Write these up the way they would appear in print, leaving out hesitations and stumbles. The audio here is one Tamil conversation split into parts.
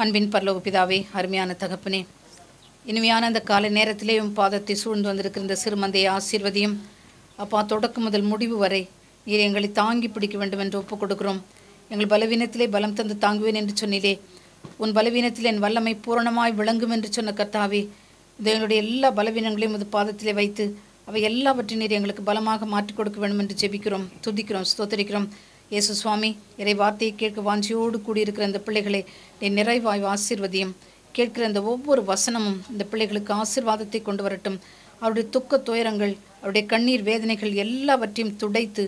அன்பின் பரலோக பிதாவே, அருமையான தகப்பனே, இனிமையான அந்த காலை நேரத்திலே பாதத்தை சூழ்ந்து வந்திருக்கிற இந்த சிறுமந்தையை ஆசீர்வதியும். அப்பா, தொடக்கம் முதல் முடிவு வரை நீர் எங்களை தாங்கி பிடிக்க வேண்டும் என்று ஒப்புக் கொடுக்கிறோம். எங்கள் பலவீனத்திலே பலம் தந்து தாங்குவேன் என்று சொன்னிலே, உன் பலவீனத்தில் என் வல்லமை பூரணமாய் விளங்கும் என்று சொன்ன கர்த்தாவே, எங்களுடைய எல்லா பலவீனங்களையும் உமது பாதத்திலே வைத்து அவை எல்லாவற்றையும் நீர் எங்களுக்கு பலமாக மாற்றிக் கொடுக்க வேண்டும் என்று ஜெபிக்கிறோம், துதிக்கிறோம், ஸ்தோத்தரிக்கிறோம். இயேசு சுவாமி, இறை வார்த்தையை கேட்க வாஞ்சியோடு கூடியிருக்கிற இந்த பிள்ளைகளை நீ நிறைவாய் ஆசீர்வதியும். கேட்கிற இந்த ஒவ்வொரு வசனமும் இந்த பிள்ளைகளுக்கு ஆசீர்வாதத்தை கொண்டு வரட்டும். அவருடைய துக்க துயரங்கள், அவருடைய கண்ணீர் வேதனைகள் எல்லாவற்றையும் துடைத்து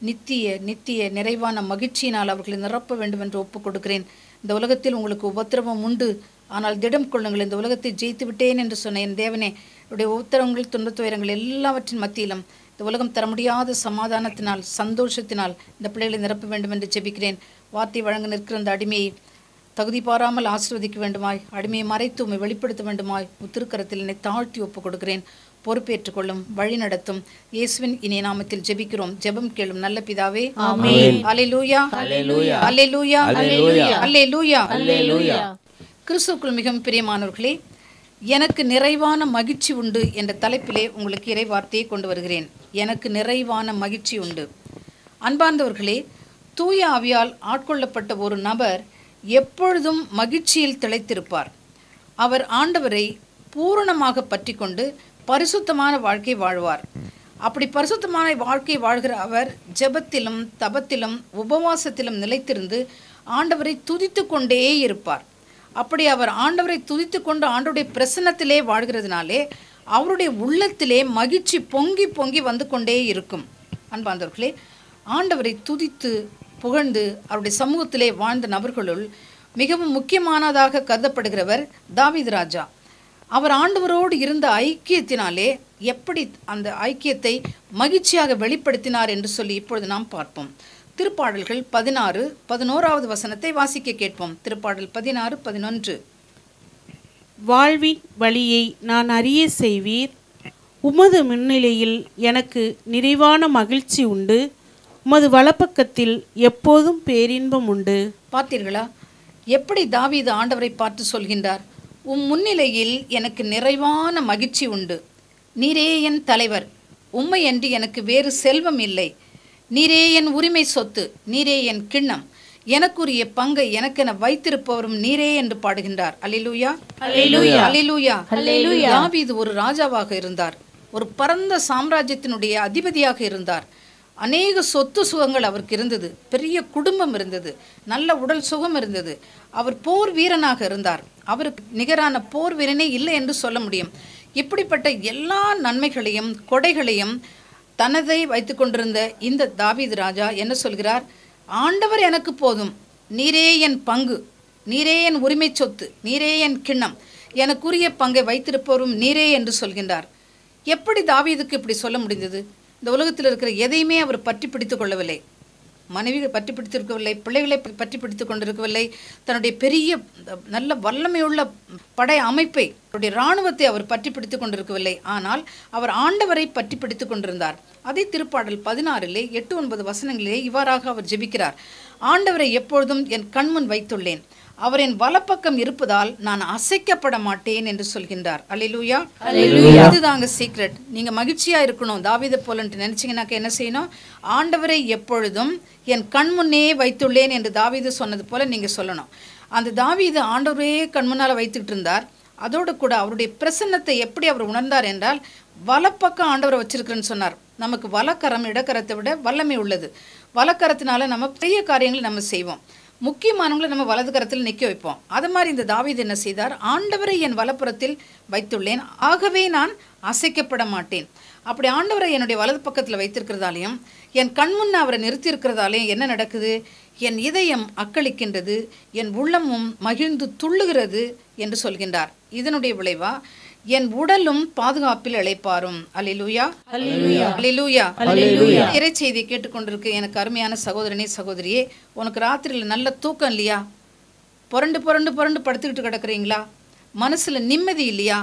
நித்திய நிறைவான மகிழ்ச்சியினால் அவர்களை நிரப்ப வேண்டும் என்று ஒப்புக் கொடுக்கிறேன். இந்த உலகத்தில் உங்களுக்கு உபத்திரவம் உண்டு, ஆனால் திடம் கொள்ளுங்கள், இந்த உலகத்தை ஜெயித்து விட்டேன் என்று சொன்ன என் தேவனே, அவருடைய உத்தரவுகள், துன்பத் துயரங்கள் எல்லாவற்றின் மத்தியிலும் இந்த உலகம் தர முடியாத சமாதானத்தினால், சந்தோஷத்தினால் இந்த பிள்ளைகளை நிரப்ப வேண்டும் என்று ஜெபிக்கிறேன். வார்த்தை வழங்க நிற்கிற அந்த அடிமையை தகுதி பாராமல் ஆசீர்வதிக்க வேண்டுமாய், அடிமையை மறைத்து உம்மை வெளிப்படுத்த வேண்டுமாய் திருக்கரத்தில் என்னை தாழ்த்தி ஒப்புக் கொடுக்கிறேன். பொறுப்பேற்றுக்கொள்ளும், வழி நடத்தும். இயேசுவின் இனிய நாமத்தில் ஜெபிக்கிறோம். ஜெபம் கேளும் நல்ல பிதாவே, ஆமென். அல்லேலூயா, அல்லேலூயா, அல்லேலூயா, அல்லேலூயா, அல்லேலூயா. கிறிஸ்துவுக்குள் மிகவும் பிரியமானவர்களே, எனக்கு நிறைவான மகிழ்ச்சி உண்டு என்ற தலைப்பிலே உங்களுக்கு இறை வார்த்தையை கொண்டு வருகிறேன். எனக்கு நிறைவான மகிழ்ச்சி உண்டு. அன்பார்ந்தவர்களே, தூய ஆவியால் ஆட்கொள்ளப்பட்ட ஒரு நபர் எப்பொழுதும் மகிழ்ச்சியில் திளைத்திருப்பார். அவர் ஆண்டவரை பூரணமாக பற்றி கொண்டு பரிசுத்தமான வாழ்க்கை வாழ்வார். அப்படி பரிசுத்தமான வாழ்க்கை வாழ்கிற அவர் ஜெபத்திலும் தபத்திலும் உபவாசத்திலும் நிலைத்திருந்து ஆண்டவரை துதித்து கொண்டே இருப்பார். அப்படி அவர் ஆண்டவரை துதித்து கொண்டு ஆண்டவருடைய பிரசன்னத்திலே வாழ்கிறதுனாலே அவருடைய உள்ளத்திலே மகிழ்ச்சி பொங்கி பொங்கி வந்து கொண்டே இருக்கும். அன்பார்ந்தவர்களே, ஆண்டவரை துதித்து புகழ்ந்து அவருடைய சமூகத்திலே வாழ்ந்த நபர்களுள் மிகவும் முக்கியமானதாக கருதப்படுகிறவர் தாவீது ராஜா. அவர் ஆண்டவரோடு இருந்த ஐக்கியத்தினாலே எப்படி அந்த ஐக்கியத்தை மகிழ்ச்சியாக வெளிப்படுத்தினார் என்று சொல்லி இப்பொழுது நாம் பார்ப்போம். திருப்பாடல்கள் 16:11 வசனத்தை வாசிக்க கேட்போம். திருப்பாடல் 16:11. வாழ்வின் வழியை நான் அறிய செய்வீர், உமது முன்னிலையில் எனக்கு நிறைவான மகிழ்ச்சி உண்டு, உமது வலப்பக்கத்தில் எப்போதும் பேரின்பம் உண்டு. பார்த்தீர்களா எப்படி தாவீது ஆண்டவரை பார்த்து சொல்கின்றார்? முன்னிலையில் எனக்கு நிறைவான மகிழ்ச்சி உண்டு, நீரே என் தலைவர், உம்மை அன்றி எனக்கு வேறு செல்வம் இல்லை, நீரே என் உரிமை சொத்து, நீரே என் கிண்ணம், எனக்குரிய பங்கை எனக்கென வைத்திருப்பவரும் நீரே என்று பாடுகின்றார். அல்லேலூயா, அல்லேலூயா, அல்லேலூயா, அல்லேலூயா. தாவீது ஒரு ராஜாவாக இருந்தார், ஒரு பரந்த சாம்ராஜ்யத்தினுடைய அதிபதியாக இருந்தார். அநேக சொத்து சுகங்கள் அவருக்கு இருந்தது, பெரிய குடும்பம் இருந்தது, நல்ல உடல் சுகம் இருந்தது. அவர் போர் வீரனாக இருந்தார். அவருக்கு நிகரான போர் வீரனே இல்லை என்று சொல்ல முடியும். இப்படிப்பட்ட எல்லா நன்மைகளையும் கொடைகளையும் தனதை வைத்து கொண்டிருந்த இந்த தாவீது ராஜா என்ன சொல்கிறார்? ஆண்டவர் எனக்கு போதும், நீரே என் பங்கு, நீரே என் உரிமை சொத்து, நீரே என் கிண்ணம், எனக்குரிய பங்கை வைத்திருப்பவரும் நீரே என்று சொல்கின்றார். எப்படி தாவீதுக்கு இப்படி சொல்ல முடிந்தது? இந்த உலகத்தில் இருக்கிற எதையுமே அவர் பற்றி பிடித்து கொள்ளவில்லை. மனைவியை பற்றி பிடித்திருக்கவில்லை, பிள்ளைகளை பற்றி பிடித்து கொண்டிருக்கவில்லை, தன்னுடைய பெரிய நல்ல வல்லமையுள்ள படை அமைப்பை, அவருடைய இராணுவத்தை அவர் பற்றி பிடித்து கொண்டிருக்கவில்லை. ஆனால் அவர் ஆண்டவரை பற்றி பிடித்து கொண்டிருந்தார். அதே திருப்பாடல் 16:8-9 வசனங்களிலே இவ்வாறாக அவர் ஜெபிக்கிறார். ஆண்டவரை எப்பொழுதும் என் கண்முன் வைத்துள்ளேன், அவர் என் வலப்பக்கம் இருப்பதால் நான் அசைக்கப்பட மாட்டேன் என்று சொல்கின்றார். அல்லேலூயா, அல்லேலூயா. இதுதாங்க சீக்ரெட். நீங்க மகிழ்ச்சியா இருக்கணும் தாவீதை போலன்ட்டு நினைச்சீங்கன்னாக்க என்ன செய்யணும்? ஆண்டவரை எப்பொழுதும் என் கண்முன்னே வைத்துள்ளேன் என்று தாவீது சொன்னது போல நீங்க சொல்லணும். அந்த தாவீது ஆண்டவரே கண்முன்னால் வைத்துக்கிட்டு இருந்தார். அதோடு கூட அவருடைய பிரசன்னத்தை எப்படி அவர் உணர்ந்தார் என்றால், வலப்பக்கம் ஆண்டவரை வச்சிருக்கிறேன்னு சொன்னார். நமக்கு வலக்கரம் இடக்கரத்தை விட வல்லமை உள்ளது. வலக்கரத்தினால நம்ம பெரிய காரியங்களை நம்ம செய்வோம், முக்கியமானவங்களை நம்ம வலது கரத்தில் நிற்க வைப்போம். அது மாதிரி இந்த தாவீது என்ன செய்தார்? ஆண்டவரை என் வலப்புறத்தில் வைத்துள்ளேன், ஆகவே நான் அசைக்கப்பட மாட்டேன். அப்படி ஆண்டவரை என்னுடைய வலது பக்கத்தில் வைத்திருக்கிறதாலையும் என் கண்முன்ன அவரை நிறுத்தி இருக்கிறதாலையும் என்ன நடக்குது? என் இதயம் அக்களிக்கின்றது, என் உள்ளமும் மகிழ்ந்து துள்ளுகிறது என்று சொல்கின்றார். இதனுடைய விளைவா என் உடலும் பாதுகாப்பில் இளைப்பாரும். அல்லேலூயா, அல்லேலூயா, அல்லேலூயா, அல்லேலூயா. இறை செய்தியை கேட்டுக்கொண்டிருக்க எனக்கு அருமையான சகோதரனே, சகோதரியே, உனக்கு ராத்திரியில் நல்ல தூக்கம் இல்லையா? புரண்டு புரண்டு புரண்டு படுத்துக்கிட்டு கிடக்குறீங்களா? மனசுல நிம்மதி இல்லையா?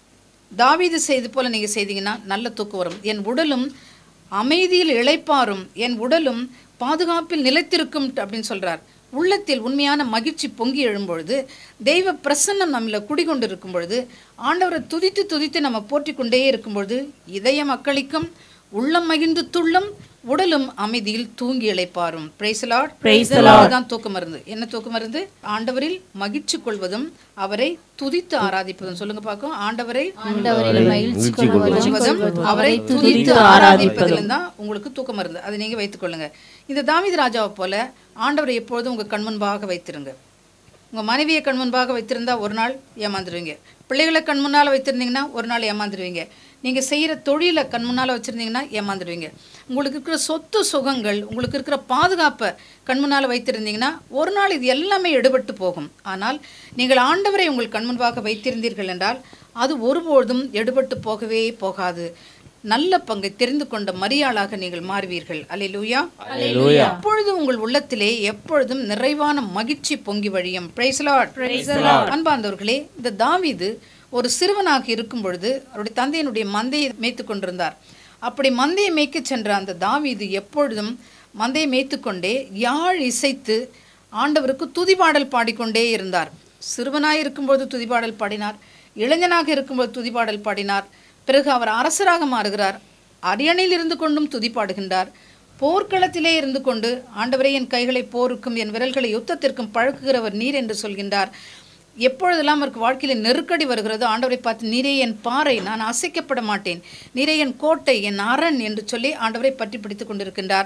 தாவீது செய்து போல நீங்க செய்தீங்கன்னா நல்ல தூக்கம் வரும். என் உடலும் அமைதியில் இளைப்பாரும், என் உடலும் பாதுகாப்பில் நிலைத்திருக்கும் அப்படின்னு சொல்றார். உள்ளத்தில் உண்மையான மகிழ்ச்சி பொங்கி எழும்பொழுது, தெய்வ பிரசன்னம் நம்மள குடிகொண்டு இருக்கும் பொழுது, ஆண்டவரை துதித்து துதித்து நம்ம போற்றி கொண்டே இருக்கும் பொழுது, இதயம் அக்களிக்கும், உள்ளம் மகிழ்ந்து துள்ளும், உடலும் அமைதியில் தூங்கி இளைப்பாரும். Price the Lord. தான் தூக்க மருந்து. என்ன தூக்க மருந்து? ஆண்டவரில் மகிழ்ச்சி கொள்வதும் அவரை துதித்து ஆராதிப்பதும். சொல்லுங்க பார்க்கும். ஆண்டவரை மகிழ்ச்சி கொள்வதும் அவரை துதித்து ஆராதிப்பதிலும் தான் உங்களுக்கு தூக்க மருந்து. அதை நீங்க வைத்துக் கொள்ளுங்க. இந்த தாவீது ராஜாவை போல ஆண்டவரை எப்பொழுதும் உங்க கண்முன்பாக வைத்திருங்க. உங்கள் மனைவியை கண் முன்பாக வைத்திருந்தா ஒரு நாள் ஏமாந்துருவீங்க. பிள்ளைகளை கண் முன்னால் வைத்திருந்தீங்கன்னா ஒரு நாள் ஏமாந்துருவீங்க. நீங்கள் செய்கிற தொழிலை கண் முன்னால் வச்சுருந்தீங்கன்னா ஏமாந்துடுவீங்க. உங்களுக்கு இருக்கிற சொத்து சுகங்கள், உங்களுக்கு இருக்கிற பாதுகாப்பை கண் முன்னால் வைத்திருந்தீங்கன்னா ஒரு நாள் இது எல்லாமே எடுபட்டு போகும். ஆனால் நீங்கள் ஆண்டவரை உங்கள் கண் முன்பாக வைத்திருந்தீர்கள் என்றால் அது ஒருபோதும் எடுபட்டு போகவே போகாது. நல்ல பங்கை தெரிந்து கொண்ட மரியாளாக நீங்கள் மாறுவீர்கள். அல்லேலூயா. அப்பொழுது உங்கள் உள்ளத்திலே எப்பொழுதும் நிறைவான மகிழ்ச்சி பொங்கி வழியும். Praise the Lord. அன்பார்ந்தவர்களே, இந்த தாவீது ஒரு சிறுவனாக இருக்கும் பொழுது அவருடைய தந்தையினுடைய மந்தையை மேய்த்து கொண்டிருந்தார். அப்படி மந்தையை மேய்க்க சென்ற அந்த தாவீது எப்பொழுதும் மந்தையை மேய்த்து கொண்டே யாழ் இசைத்து ஆண்டவருக்கு துதிபாடல் பாடிக்கொண்டே இருந்தார். சிறுவனாக இருக்கும்போது துதிபாடல் பாடினார், இளைஞனாக இருக்கும்போது துதிபாடல் பாடினார். பிறகு அவர் அரசராக மாறுகிறார். அரியணையில் இருந்து கொண்டும் துதிப்பாடுகின்றார். போர்க்களத்திலே இருந்து கொண்டு, ஆண்டவரே என் கைகளை போருக்கும் என் விரல்களை யுத்தத்திற்கும் பழக்குகிறவர் நீர் என்று சொல்கின்றார். எப்பொழுதெல்லாம் அவருக்கு வாழ்க்கையில் நெருக்கடி வருகிறதோ ஆண்டவரை பார்த்து, நீரே என் பாறை, நான் அசைக்கப்பட மாட்டேன், நீரே என் கோட்டை, என் அரண் என்று சொல்லி ஆண்டவரை பற்றி பிடித்து கொண்டிருக்கின்றார்.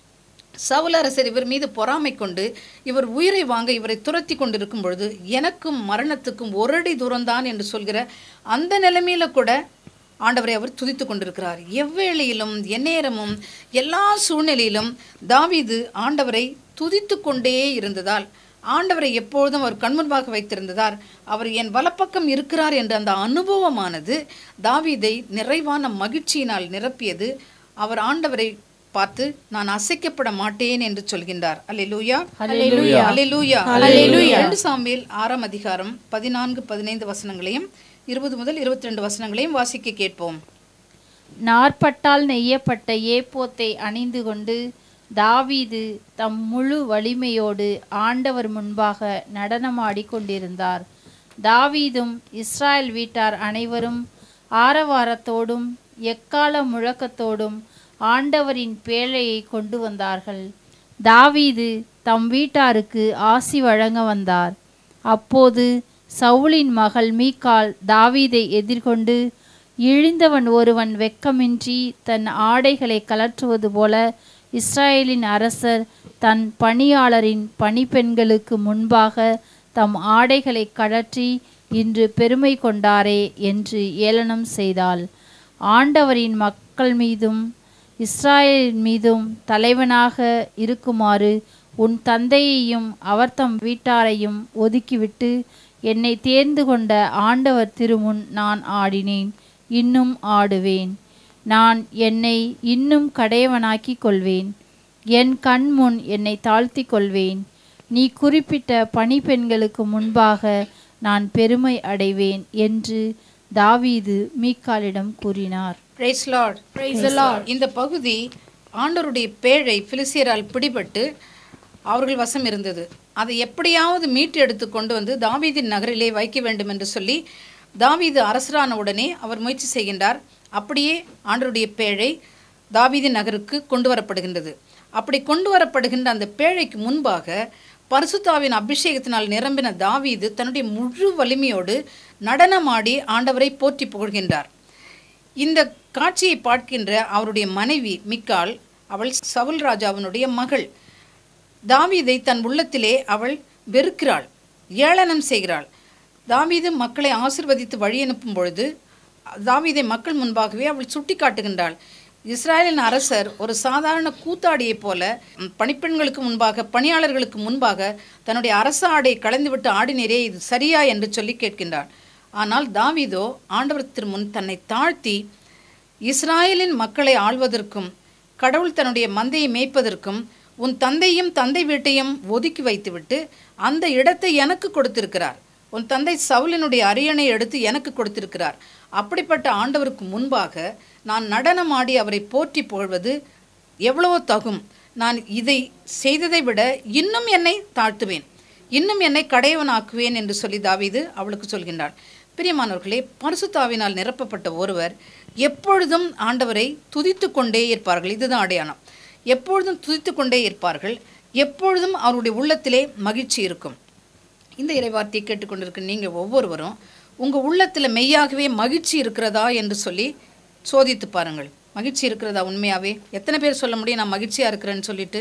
சவுல் அரசர் இவர் மீது பொறாமை கொண்டு இவர் உயிரை வாங்க இவரை துரத்தி கொண்டிருக்கும் பொழுது, எனக்கும் மரணத்துக்கும் ஒரு அடி தூரம்தான் என்று சொல்கிற அந்த நிலைமையில கூட ஆண்டவரை அவர் துதித்து கொண்டிருக்கிறார். எவ்வேளையிலும் எந்நேரமும் எல்லா சூழ்நிலையிலும் தாவீது ஆண்டவரை துதித்து கொண்டே இருந்ததால், ஆண்டவரை எப்பொழுதும் அவர் கண்முன்பாக வைத்திருந்ததால், அவர் என் வலப்பக்கம் இருக்கிறார் என்ற அந்த அனுபவமானது தாவீதை நிறைவான மகிழ்ச்சியினால் நிரப்பியது. அவர் ஆண்டவரை பார்த்து, நான் அசைக்கப்பட மாட்டேன் என்று சொல்கின்றார். அல்லேலூயா, அல்லேலூயா, அல்லேலூயா, அல்லேலூயா. 2 சாமுவேல் 6ஆம் அதிகாரம் 14-15 வசனங்களையும் 20 முதல் 22 வசனங்களையும் வாசிக்க கேட்போம். நாற்பட்டால் நெய்யப்பட்ட ஏப்போத்தை அணிந்து கொண்டு தாவீது தம் முழு வலிமையோடு ஆண்டவர் முன்பாக நடனமாடி கொண்டிருந்தார். தாவீதும் இஸ்ராயல் வீட்டார் அனைவரும் ஆரவாரத்தோடும் எக்கால முழக்கத்தோடும் ஆண்டவரின் பேழையை கொண்டு வந்தார்கள். தாவீது தம் வீட்டாருக்கு ஆசி வழங்க வந்தார். அப்போது சவுலின் மகள் மீகாள் தாவீதை எதிர்கொண்டு, இழிந்தவன் ஒருவன் வெட்கமின்றி தன் ஆடைகளை கலற்றுவது போல இஸ்ராயேலின் அரசர் தன் பணியாளரின் பணிப்பெண்களுக்கு முன்பாக தம் ஆடைகளை கழற்றி இன்று பெருமை கொண்டாரே என்று ஏளனம் செய்தாள். ஆண்டவரின் மக்கள் மீதும் இஸ்ராயேலின் மீதும் தலைவனாக இருக்குமாறு உன் தந்தையையும் அவர் தம் வீட்டாரையும் ஒதுக்கிவிட்டு என்னை தேர்ந்து கொண்ட ஆண்டவர் திருமுன் நான் ஆடினேன், இன்னும் ஆடுவேன். நான் என்னை இன்னும் கடையவனாக்கி கொள்வேன், என் கண் முன் என்னை தாழ்த்தி கொள்வேன். நீ குறிப்பிட்ட பணிப்பெண்களுக்கு முன்பாக நான் பெருமை அடைவேன் என்று தாவீது மீகாளிடம் கூறினார். Praise Lord. Praise the Lord. இந்த பகுதி ஆண்டவருடைய பேழை பிலிஸ்தியரால் பிடிபட்டு அவர்கள் வசம் இருந்தது. அதை எப்படியாவது மீட்டு எடுத்து கொண்டு வந்து தாவீதின் நகரிலே வைக்க வேண்டும் என்று சொல்லி தாவீது அரசரான உடனே அவர் முயற்சி செய்கின்றார். அப்படியே ஆண்டவருடைய பேழை தாவீதின் நகருக்கு கொண்டு வரப்படுகின்றது. அப்படி கொண்டு வரப்படுகின்ற அந்த பேழைக்கு முன்பாக பரிசுத்தாவின் அபிஷேகத்தினால் நிரம்பின தாவீது தன்னுடைய முழு வலிமையோடு நடனமாடி ஆண்டவரை போற்றி புகழ்கின்றார். இந்த காட்சியை பார்க்கின்ற அவருடைய மனைவி மிக்காள், அவள் சவுல் ராஜாவினுடைய மகள். தாவீதை தன் உள்ளத்திலே அவள் வெறுக்கிறாள், ஏளனம் செய்கிறாள். தாவீது மக்களை ஆசிர்வதித்து வழி அனுப்பும் பொழுது தாவீதை மக்கள் முன்பாகவே அவள் சுட்டி காட்டுகின்றாள். இஸ்ராயலின் அரசர் ஒரு சாதாரண கூத்தாடியைப் போல பணிப்பெண்களுக்கு முன்பாக, பணியாளர்களுக்கு முன்பாக தன்னுடைய அரச ஆடையை கலந்துவிட்டு ஆடினரே, இது சரியா என்று சொல்லி கேட்கின்றாள். ஆனால் தாவீதோ ஆண்டவர் திருமுன் தன்னை தாழ்த்தி இஸ்ராயலின் மக்களை ஆள்வதற்கும் கடவுள் தன்னுடைய மந்தையை மேய்ப்பதற்கும் உன் தந்தையும் தந்தை வீட்டையும் ஒதுக்கி வைத்துவிட்டு அந்த இடத்தை எனக்கு கொடுத்திருக்கிறார். உன் தந்தை சவுலினுடைய அரியணை எடுத்து எனக்கு கொடுத்திருக்கிறார். அப்படிப்பட்ட ஆண்டவருக்கு முன்பாக நான் நடனமாடி அவரை போற்றி புகழ்வது எவ்வளவோ தகும். நான் இதை செய்ததை விட இன்னும் என்னை தாழ்த்துவேன், இன்னும் என்னை கடையவனாக்குவேன் என்று சொல்லி தாவீது அவளுக்கு சொல்கின்றாள். பிரியமானவர்களே, பரிசுத்த ஆவியினால் நிரப்பப்பட்ட ஒருவர் எப்பொழுதும் ஆண்டவரை துதித்து கொண்டே இருப்பார்கள். இதுதான் அடையாளம். எப்பொழுதும் துதித்து கொண்டே இருப்பார்கள். எப்பொழுதும் அவருடைய உள்ளத்திலே மகிழ்ச்சி இருக்கும். இந்த இறைவார்த்தையை கேட்டுக்கொண்டிருக்க நீங்கள் ஒவ்வொருவரும் உங்கள் உள்ளத்தில் மெய்யாகவே மகிழ்ச்சி இருக்கிறதா என்று சொல்லி சோதித்து பாருங்கள். மகிழ்ச்சி இருக்கிறதா உண்மையாகவே? எத்தனை பேர் சொல்ல முடியும் நான் மகிழ்ச்சியாக இருக்கிறேன்னு சொல்லிட்டு?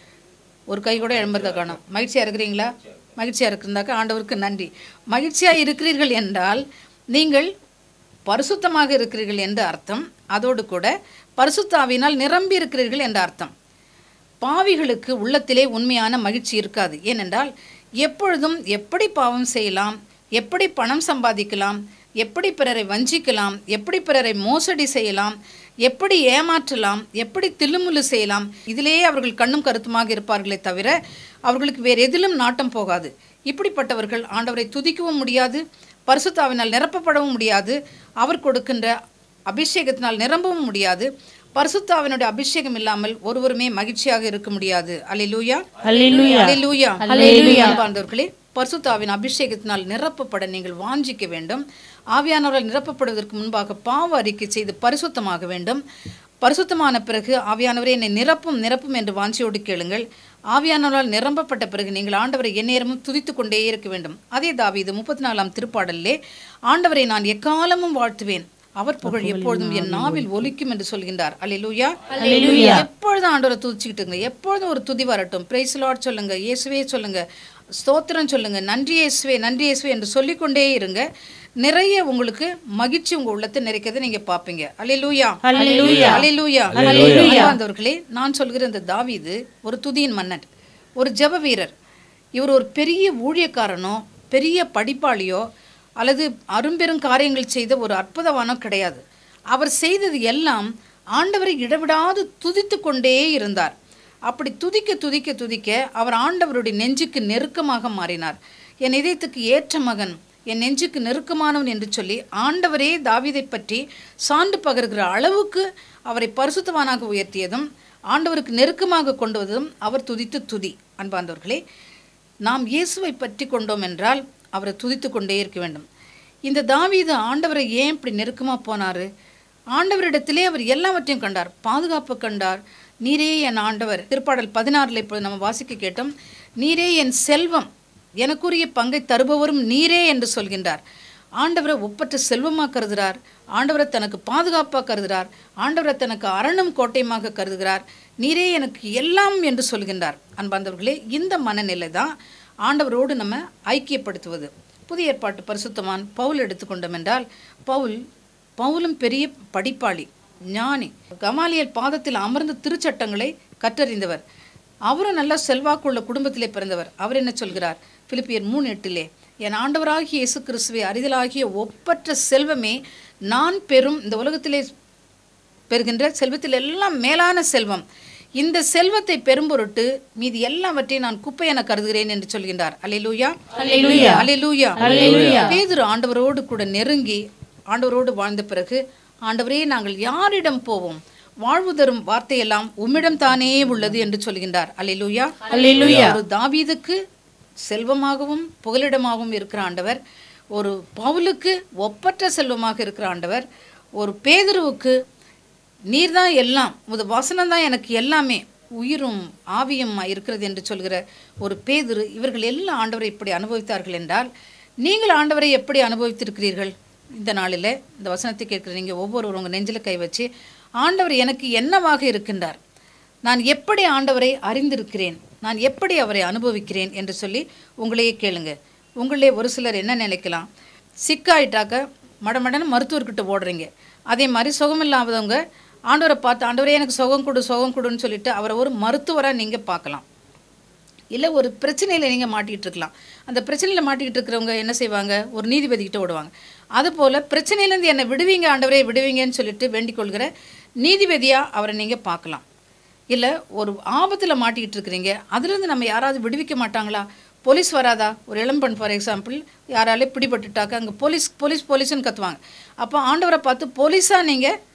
ஒரு கை கூட எழும்புறத காணும். மகிழ்ச்சியாக இருக்கிறீங்களா? மகிழ்ச்சியாக இருக்கிறதாக்கா ஆண்டவருக்கு நன்றி. மகிழ்ச்சியாக இருக்கிறீர்கள் என்றால் நீங்கள் பரிசுத்தமாக இருக்கிறீர்கள் என்று அர்த்தம். அதோடு கூட பரிசுத்த ஆவியினால் நிரம்பி இருக்கிறீர்கள் என்ற அர்த்தம். பாவிகளுக்கு உள்ளத்திலே உண்மையான மகிழ்ச்சி இருக்காது. ஏனென்றால் எப்பொழுதும் எப்படி பாவம் செய்யலாம், எப்படி பணம் சம்பாதிக்கலாம், எப்படி பிறரை வஞ்சிக்கலாம், எப்படி பிறரை மோசடி செய்யலாம், எப்படி ஏமாற்றலாம், எப்படி தில்லுமுள்ளு செய்யலாம், இதிலேயே அவர்கள் கண்ணும் கருத்துமாக இருப்பார்களே தவிர அவர்களுக்கு வேறு எதிலும் நாட்டம் போகாது. இப்படிப்பட்டவர்கள் ஆண்டவரை துதிக்கவும் முடியாது, பரிசுத்த ஆவியினால் நிரப்பப்படவும் முடியாது, அவர் கொடுக்கின்ற அபிஷேகத்தினால் நிரம்பவும் முடியாது. பரிசுத்த ஆவியினுடைய அபிஷேகம் இல்லாமல் ஒருவருமே மகிழ்ச்சியாக இருக்க முடியாது. அல்லேலூயா, அல்லேலூயா, அல்லேலூயா, அல்லேலூயா. அன்பார்ந்தவர்களே, பரிசுத்த ஆவியின் அபிஷேகத்தினால் நிரப்பப்பட நீங்கள் வாஞ்சிக்க வேண்டும். ஆவியானவரால் நிரப்பப்படுவதற்கு முன்பாக பாவ அறிக்கை செய்து பரிசுத்தமாக வேண்டும். பரிசுத்தமான பிறகு ஆவியானவரே என்னை நிரப்பும் நிரப்பும் என்று வாஞ்சியோடு கேளுங்கள். ஆவியானவரால் நிரம்பப்பட்ட பிறகு நீங்கள் ஆண்டவரை எந்நேரமும் துதித்து கொண்டே இருக்க வேண்டும். அதே தாவீது 34ஆம் திருப்பாடலிலே ஆண்டவரை நான் எக்காலமும் வாழ்த்துவேன், அவர் புகழ் எப்பொழுதும் என் நாவில் ஒலிக்கும் என்று சொல்கின்றார். அல்லேலூயா, அல்லேலூயா. எப்பொழுதும் ஆண்டவரை துதிச்சுக்கிட்டுங்க. எப்பொழுதும் ஒரு துதி வரட்டும். பிரைஸ் லார்ட் சொல்லுங்க, இயேசுவே சொல்லுங்க, ஸ்தோத்திரம் சொல்லுங்க, நன்றி இயேசுவே, நன்றி இயேசுவே என்று சொல்லிக்கொண்டே இருங்க. நிறைய உங்களுக்கு மகிழ்ச்சி உங்க உள்ளத்தை நிறைக்கிறதை நீங்க பாப்பீங்க. அல்லேலூயா, அல்லேலூயா, அல்லேலூயா, அல்லேலூயா. அந்தவர்களே, நான் சொல்கிற இந்த தாவீது ஒரு துதியின் மன்னன், ஒரு ஜெப வீரர். இவர் ஒரு பெரிய ஊழியக்காரனோ பெரிய படிப்பாளியோ அல்லது அரும்பெரும் காரியங்கள் செய்த ஒரு அற்புதவானோ கிடையாது. அவர் செய்தது எல்லாம் ஆண்டவரை இடைவிடாது துதித்து கொண்டே இருந்தார். அப்படி துதிக்க துதிக்க துதிக்க அவர் ஆண்டவருடைய நெஞ்சுக்கு நெருக்கமாக மாறினார். என் இதயத்துக்கு ஏற்ற மகன், என் நெஞ்சுக்கு நெருக்கமானவன் என்று சொல்லி ஆண்டவரே தாவீதை பற்றி சான்று பகர்கிற அளவுக்கு அவரை பரிசுத்தவானாக உயர்த்தியதும் ஆண்டவருக்கு நெருக்கமாக கொண்டு வந்ததும் அவர் துதித்து துதி. அன்பார்ந்தவர்களே, நாம் இயேசுவை பற்றி கொண்டோம் என்றால் அவரை துதித்து கொண்டே இருக்க வேண்டும். இந்த தாவீது ஆண்டவரை ஏன் இப்படி நெருக்கமாக போனார்? ஆண்டவரிடத்திலே அவர் எல்லாவற்றையும் கண்டார், பாதுகாப்பு கண்டார். நீரே என் ஆண்டவர். திருப்பாடல் 16 இப்போது நம்ம வாசிக்க கேட்டோம். நீரே என் செல்வம், எனக்குரிய பங்கை தருபவரும் நீரே என்று சொல்கின்றார். ஆண்டவரை ஒப்பற்ற செல்வமாக கருதுகிறார், ஆண்டவரை தனக்கு பாதுகாப்பாக கருதுகிறார், ஆண்டவரை தனக்கு அரணும் கோட்டையமாக கருதுகிறார். நீரே எனக்கு எல்லாம் என்று சொல்கின்றார். அன்பார்ந்தவர்களே, இந்த மனநிலை தான் ஆண்டவரோடு நம்ம ஐக்கியப்படுத்துவது. புதிய ஏற்பாட்டு பரிசுத்தவான் பவுல் எடுத்துக்கொண்டோம் என்றால் பவுலும் பெரிய படிப்பாளி, ஞானி. கமாலியல் பாதத்தில் அமர்ந்து திருச்சட்டங்களை கற்றறிந்தவர். அவரும் நல்ல செல்வாக்குள்ள குடும்பத்திலே பிறந்தவர். அவர் என்ன சொல்கிறார்? பிலிப்பியர் 3:8 என் ஆண்டவராகிய இயேசு கிறிஸ்துவை அறிதலாகிய ஒப்பற்ற செல்வமே நான் பெறும் இந்த உலகத்திலே பெறுகின்ற செல்வத்தில் எல்லாம் மேலான செல்வம். இந்த செல்வத்தை பெரும் பொருட்டு மீதி எல்லாவற்றையும் நான் குப்பை என கருதுகிறேன் என்று சொல்கின்றார். அல்லேலூயா, அல்லேலூயா, அல்லேலூயா, அல்லேலூயா. பேதுரு ஆண்டவரோடு கூட நெருங்கி ஆண்டவரோடு வாழ்ந்த பிறகு, ஆண்டவரே நாங்கள் யாரிடம் போவோம்? வாழ்வு தரும் வார்த்தையெல்லாம் உம்மிடம் தானே உள்ளது என்று சொல்கின்றார். அல்லேலூயா, அல்லேலூயா. ஒரு தாவீதுக்கு செல்வமாகவும் புகலிடமாகவும் இருக்கிற ஆண்டவர், ஒரு பவுலுக்கு ஒப்பற்ற செல்வமாக இருக்கிற ஆண்டவர், ஒரு பேதுருவுக்கு நீர்தான் எல்லாம், முத வசனம் தான் எனக்கு எல்லாமே, உயிரும் ஆவியும் இருக்கிறது என்று சொல்கிற ஒரு பேதுரு, இவர்கள் எல்லாம் ஆண்டவரை இப்படி அனுபவித்தார்கள் என்றால் நீங்கள் ஆண்டவரை எப்படி அனுபவித்திருக்கிறீர்கள்? இந்த நாளில் இந்த வசனத்தை கேட்குற நீங்கள் ஒவ்வொருவரும் உங்கள் நெஞ்சில் கை வச்சு, ஆண்டவர் எனக்கு என்னவாக இருக்கின்றார், நான் எப்படி ஆண்டவரை அறிந்திருக்கிறேன், நான் எப்படி அவரை அனுபவிக்கிறேன் என்று சொல்லி உங்களையே கேளுங்க. உங்களே ஒரு சிலர் என்ன நினைக்கலாம், சிக்காயிட்டாக்க மடமடன்னு மருத்துவர்கிட்ட ஓடுறீங்க. அதே மாதிரி சுகமில்லாதவங்க ஆண்டவரை பார்த்து, ஆண்டவரே எனக்கு சுகம் கொடுன்னு சொல்லிட்டு அவரை ஒரு மருத்துவராக நீங்கள் பார்க்கலாம். இல்லை ஒரு பிரச்சனையில் நீங்கள் மாட்டிக்கிட்டு இருக்கலாம். அந்த பிரச்சனையில் மாட்டிக்கிட்டு இருக்கிறவங்க என்ன செய்வாங்க? ஒரு நீதிபதிக்கிட்ட ஓடுவாங்க. அதுபோல் பிரச்சனையிலேருந்து என்னை விடுவீங்க ஆண்டவரே விடுவீங்கன்னு சொல்லிட்டு வேண்டிக் கொள்கிற நீதிபதியாக அவரை நீங்கள் பார்க்கலாம். இல்லை ஒரு ஆபத்தில் மாட்டிக்கிட்டு இருக்கிறீங்க, அதுலேருந்து நம்ம யாராவது விடுவிக்க மாட்டாங்களா? போலீஸ் வராதா? ஒரு இளம்பெண் ஃபார் எக்ஸாம்பிள் யாராலே பிடிபட்டுட்டாக்க அங்கே போலீஸ்ன்னு கத்துவாங்க. அப்போ ஆண்டவரை பார்த்து போலீஸாக நீங்கள்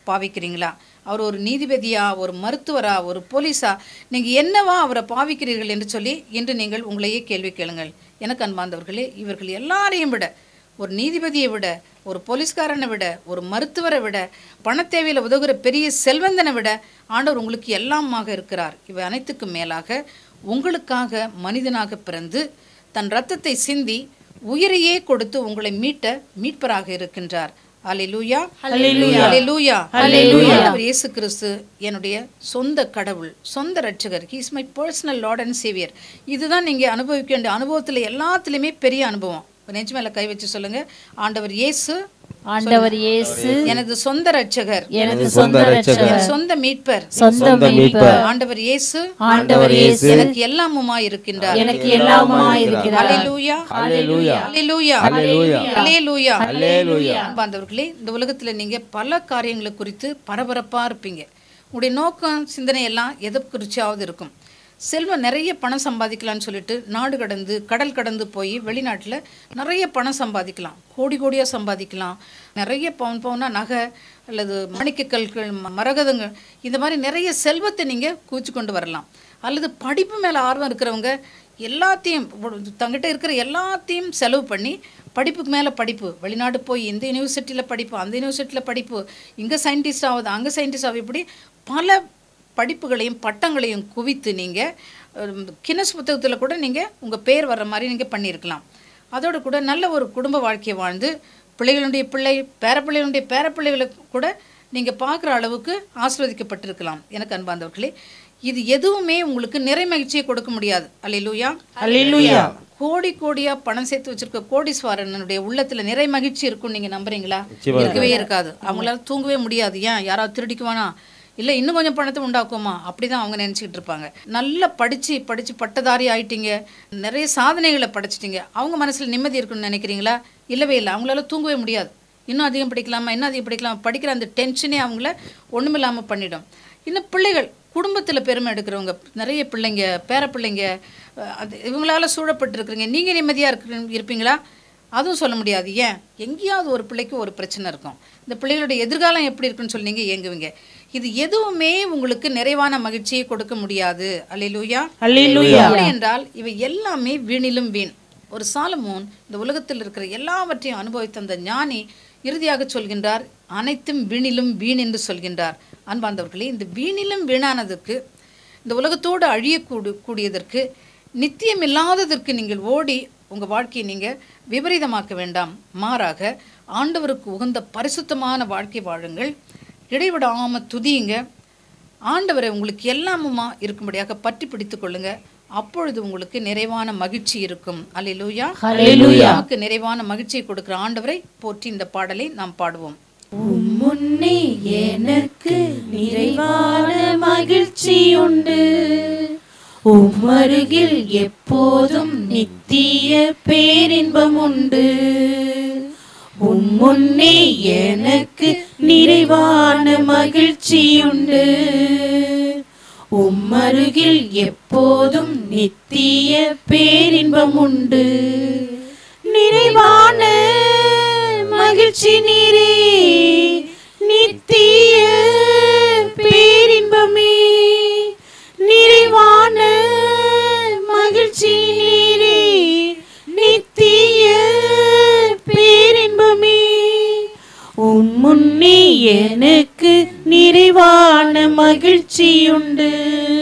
பாவிக்கிறீங்களா? அவர் ஒரு நீதிபதியா, ஒரு மருத்துவரா, ஒரு போலீஸா, நீங்கள் என்னவா அவரை பாவிக்கிறீர்கள் என்று சொல்லி இன்று நீங்கள் உங்களையே கேள்வி கேளுங்கள். எனக்கு அன்பார்ந்தவர்களே, இவர்கள் எல்லாரையும் விட, ஒரு நீதிபதியை விட, ஒரு போலீஸ்காரனை விட, ஒரு மருத்துவரை விட, பணத்தேவையில் உதவுகிற பெரிய செல்வந்தனை விட ஆண்டவர் உங்களுக்கு எல்லாமாக இருக்கிறார். இவை அனைத்துக்கும் மேலாக உங்களுக்காக மனிதனாக பிறந்து தன் இரத்தத்தை சிந்தி உயிரையே கொடுத்து உங்களை மீட்ட மீட்பராக இருக்கின்றார். அல்லேலூயா, அல்லேலூயா, அல்லேலூயா, அல்லேலூயா. ஆண்டவர் இயேசு கிறிஸ்து என்னுடைய சொந்த கடவுள், சொந்த இரட்சகர். He is my personal Lord and saviour. இதுதான் நீங்கள் அனுபவிக்க வேண்டிய அனுபவத்தில் எல்லாத்துலேயுமே பெரிய அனுபவம். நெஞ்சு மேல கை வச்சு சொல்லுங்க, ஆண்டவர் இயேசு, ஆண்டவர் இயேசு எனது சொந்த இரட்சகர், எனது சொந்த இரட்சகர், என் சொந்த மீட்பர், சொந்த மீட்பர். ஆண்டவர் இயேசு, ஆண்டவர் இயேசு எனக்கு எல்லாமுமாய் இருக்கின்றார். எனக்கு எல்லாமுமாய் இருக்கிறார். அல்லேலூயா, அல்லேலூயா, அல்லேலூயா, அல்லேலூயா, அல்லேலூயா. அன்பார்ந்தவர்களே, இந்த உலகத்துல நீங்க பல காரியங்களை குறித்து பரபரப்பா இருப்பீங்க. உங்களுடைய நோக்கம், சிந்தனை எல்லாம் எதை குறிச்சாவது இருக்கும். செல்வம் நிறைய பணம் சம்பாதிக்கலாம்னு சொல்லிட்டு நாடு கடந்து கடல் கடந்து போய் வெளிநாட்டில் நிறைய பணம் சம்பாதிக்கலாம், கோடி கோடியாக சம்பாதிக்கலாம். நிறைய பவுனாக நகை அல்லது மாணிக்கக்கல்கள், மரகதங்கள், இந்த மாதிரி நிறைய செல்வத்தை நீங்கள் குவிச்சு கொண்டு வரலாம். அல்லது படிப்பு மேலே ஆர்வம் இருக்கிறவங்க எல்லாத்தையும் தங்கிட்ட இருக்கிற எல்லாத்தையும் செலவு பண்ணி படிப்புக்கு மேலே படிப்பு, வெளிநாடு போய் இந்த யூனிவர்சிட்டியில் படிப்பு, அந்த யூனிவர்சிட்டியில் படிப்பு, இங்கே சயின்டிஸ்ட் ஆகுது, அங்கே சயின்டிஸ்ட் ஆகுது, இப்படி பல படிப்புகளையும் பட்டங்களையும் குவித்து நீங்கள் கின்னஸ் புத்தகத்தில் கூட நீங்கள் உங்கள் பேர் வர்ற மாதிரி நீங்கள் பண்ணியிருக்கலாம். அதோடு கூட நல்ல ஒரு குடும்ப வாழ்க்கையை வாழ்ந்து பிள்ளைகளுடைய பிள்ளை, பேரப்பிள்ளைகளுடைய பேரப்பிள்ளைகளை கூட நீங்கள் பார்க்குற அளவுக்கு ஆசீர்வதிக்கப்பட்டிருக்கலாம். எனக்கு அன்பார்ந்தவர்களே, இது எதுவுமே உங்களுக்கு நிறை மகிழ்ச்சியை கொடுக்க முடியாது. அல்லேலூயா, அல்லேலூயா. கோடி கோடியா பணம் சேர்த்து வச்சிருக்க கோடீஸ்வரனுடைய உள்ளத்துல நிறை மகிழ்ச்சி இருக்கும் நீங்க நம்புறீங்களா? இருக்கவே இருக்காது. அவங்களால தூங்கவே முடியாது. ஏன், யாராவது திருடிக்குவானா, இல்லை இன்னும் கொஞ்சம் பணத்தை உண்டாக்குமா, அப்படிதான் அவங்க நினச்சிக்கிட்டு இருப்பாங்க. நல்லா படித்து பட்டதாரி ஆயிட்டீங்க, நிறைய சாதனைகளை படைச்சிட்டிங்க, அவங்க மனசில் நிம்மதி இருக்குன்னு நினைக்கிறீங்களா? இல்லவே இல்லை. அவங்களால தூங்கவே முடியாது. இன்னும் அதிகம் படிக்கலாமா, இன்னும் அதிகம் படிக்கலாமா, படிக்கிற அந்த டென்ஷனே அவங்கள ஒன்றுமில்லாமல் பண்ணிடும். இன்னும் பிள்ளைகள், குடும்பத்தில் பெருமை எடுக்கிறவங்க, நிறைய பிள்ளைங்க, பேர பிள்ளைங்க, அது இவங்களால சூழப்பட்டுருக்குறீங்க. நீங்கள் நிம்மதியாக இருப்பீங்களா? அதுவும் சொல்ல முடியாது. ஏன், எங்கேயாவது ஒரு பிள்ளைக்கு ஒரு பிரச்சனை இருக்கும். இந்த பிள்ளைகளுடைய எதிர்காலம் எப்படி இருக்குன்னு சொல்லி நீங்கள் ஏங்குவீங்க. இது எதுவுமே உங்களுக்கு நிறைவான மகிழ்ச்சியை கொடுக்க முடியாது. அல்லேலூயா, அல்லேலூயா. அப்படி என்றால் இவை எல்லாமே வீணிலும் வீண். ஒரு சாலமோன் இந்த உலகத்தில் இருக்கிற எல்லாவற்றையும் அனுபவித்த அந்த ஞானி இறுதியாக சொல்கின்றார், அனைத்தும் வீணிலும் வீண் என்று சொல்கின்றார். அன்பார்ந்தவர்களே, இந்த வீணிலும் வீணானதற்கு, இந்த உலகத்தோடு அழியக்கூடியதற்கு, நித்தியம் இல்லாததற்கு நீங்கள் ஓடி உங்கள் வாழ்க்கையை நீங்கள் விபரீதமாக்க வேண்டாம். மாறாக ஆண்டவருக்கு உகந்த பரிசுத்தமான வாழ்க்கை வாழுங்கள். இடைவிடாமல் துதியுங்க. ஆண்டவரை உங்களுக்கு எல்லாமுமா இருக்கும்படியாக பற்றி பிடித்து கொள்ளுங்க. அப்பொழுது உங்களுக்கு நிறைவான மகிழ்ச்சி இருக்கும். அல்லேலூயா, அல்லேலூயா. நமக்கு நிறைவான மகிழ்ச்சியை கொடுக்கிற ஆண்டவரை போற்றி இந்த பாடலை நாம் பாடுவோம். முன்னே எனக்கு நிறைவான மகிழ்ச்சி உண்டு, உம்மருகில் எப்போதும் நித்திய பேரின்பம் உண்டு. முன்னே எனக்கு நிறைவான மகிழ்ச்சி உண்டு, உம்மருகில் எப்போதும் நித்திய பேரின்பம் உண்டு. நிறைவான மகிழ்ச்சி நீரே, நித்திய பேரின்பமே. நிறைவான மகிழ்ச்சி நீரே, நித்திய பேரின்பமே. முன்னே எனக்கு நிறைவான மகிழ்ச்சி உண்டு,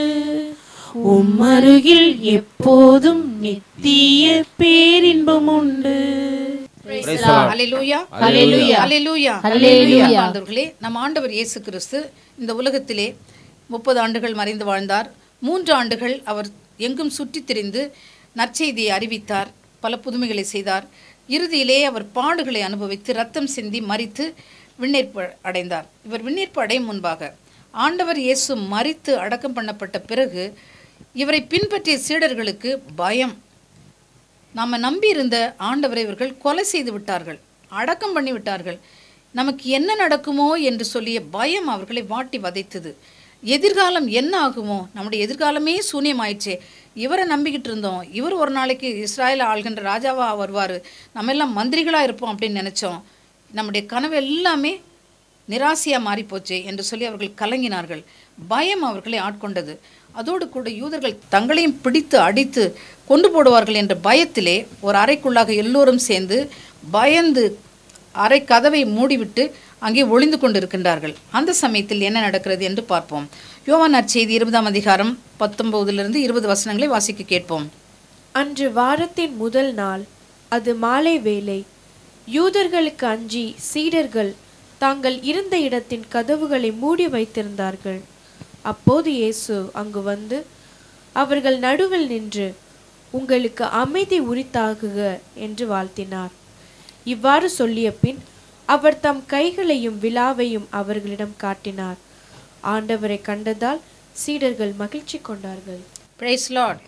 உம்மருகில் எப்போதும் நித்திய பேரின்பம் உண்டு. அல்லேலூயா, அல்லேலூயா, அல்லேலூயா, அல்லேலூயா. நம் ஆண்டவர் இயேசு கிறிஸ்து இந்த உலகத்திலே 30 ஆண்டுகள் மறைந்து வாழ்ந்தார். 3 ஆண்டுகள் அவர் எங்கும் சுற்றி திரிந்து நற்செய்தியை அறிவித்தார், பல புதுமைகளை செய்தார். இறுதியிலே அவர் பாடுகளை அனுபவித்து ரத்தம் சிந்தி மரித்து விண்ணேற்பு அடைந்தார். இவர் விண்ணேற்பு அடையும் முன்பாக ஆண்டவர் இயேசு மரித்து அடக்கம் பண்ணப்பட்ட பிறகு இவரை பின்பற்றிய சீடர்களுக்கு பயம். நாம் நம்பி இருந்த ஆண்டவரை இவர்கள் கொலை செய்து விட்டார்கள், அடக்கம் பண்ணி விட்டார்கள், நமக்கு என்ன நடக்குமோ என்று சொல்லிய பயம் அவர்களை வாட்டி வதைத்தது. எதிர்காலம் என்ன ஆகுமோ, நம்முடைய எதிர்காலமே சூன்யமாயிடுச்சே, இவரை நம்பிக்கிட்டு இருந்தோம், இவர் ஒரு நாளைக்கு இஸ்ராயேல் ஆள்கின்ற ராஜாவாக வருவார், நம்ம எல்லாம் மந்திரிகளாக இருப்போம் அப்படின்னு நினச்சோம். நம்முடைய கனவு எல்லாமே நிராசையாக மாறிப்போச்சே என்று சொல்லி அவர்கள் கலங்கினார்கள். பயம் அவர்களை ஆட்கொண்டது. அதோடு கூட யூதர்கள் தங்களையும் பிடித்து அடித்து கொண்டு போடுவார்கள் என்ற பயத்திலே ஒரு அறைக்குள்ளாக எல்லோரும் சேர்ந்து பயந்து அறை கதவை மூடிவிட்டு அங்கே ஒளிந்து கொண்டிருக்கின்றார்கள். அந்த சமயத்தில் என்ன நடக்கிறது என்று பார்ப்போம். யோவான் நற்செய்தி 20ஆம் அதிகாரம் 19 20 வசனங்களை வாசிக்க கேட்போம். அன்று வாரத்தின் முதல் நாள், அது மாலை வேளை. யூதர்களுக்கு அஞ்சி சீடர்கள் தாங்கள் இருந்த இடத்தின் கதவுகளை மூடி வைத்திருந்தார்கள். அப்போது இயேசு அங்கு வந்து அவர்கள் நடுவில் நின்று, உங்களுக்கு அமைதி உரித்தாகுக என்று வாழ்த்தினார். இவ்வாறு சொல்லிய பின் அவர் தம் கைகளையும் விலாவையும் அவர்களிடம் காட்டினார். ஆண்டவரை கண்டதால் சீடர்கள் மகிழ்ச்சி கொண்டார்கள். Praise Lord.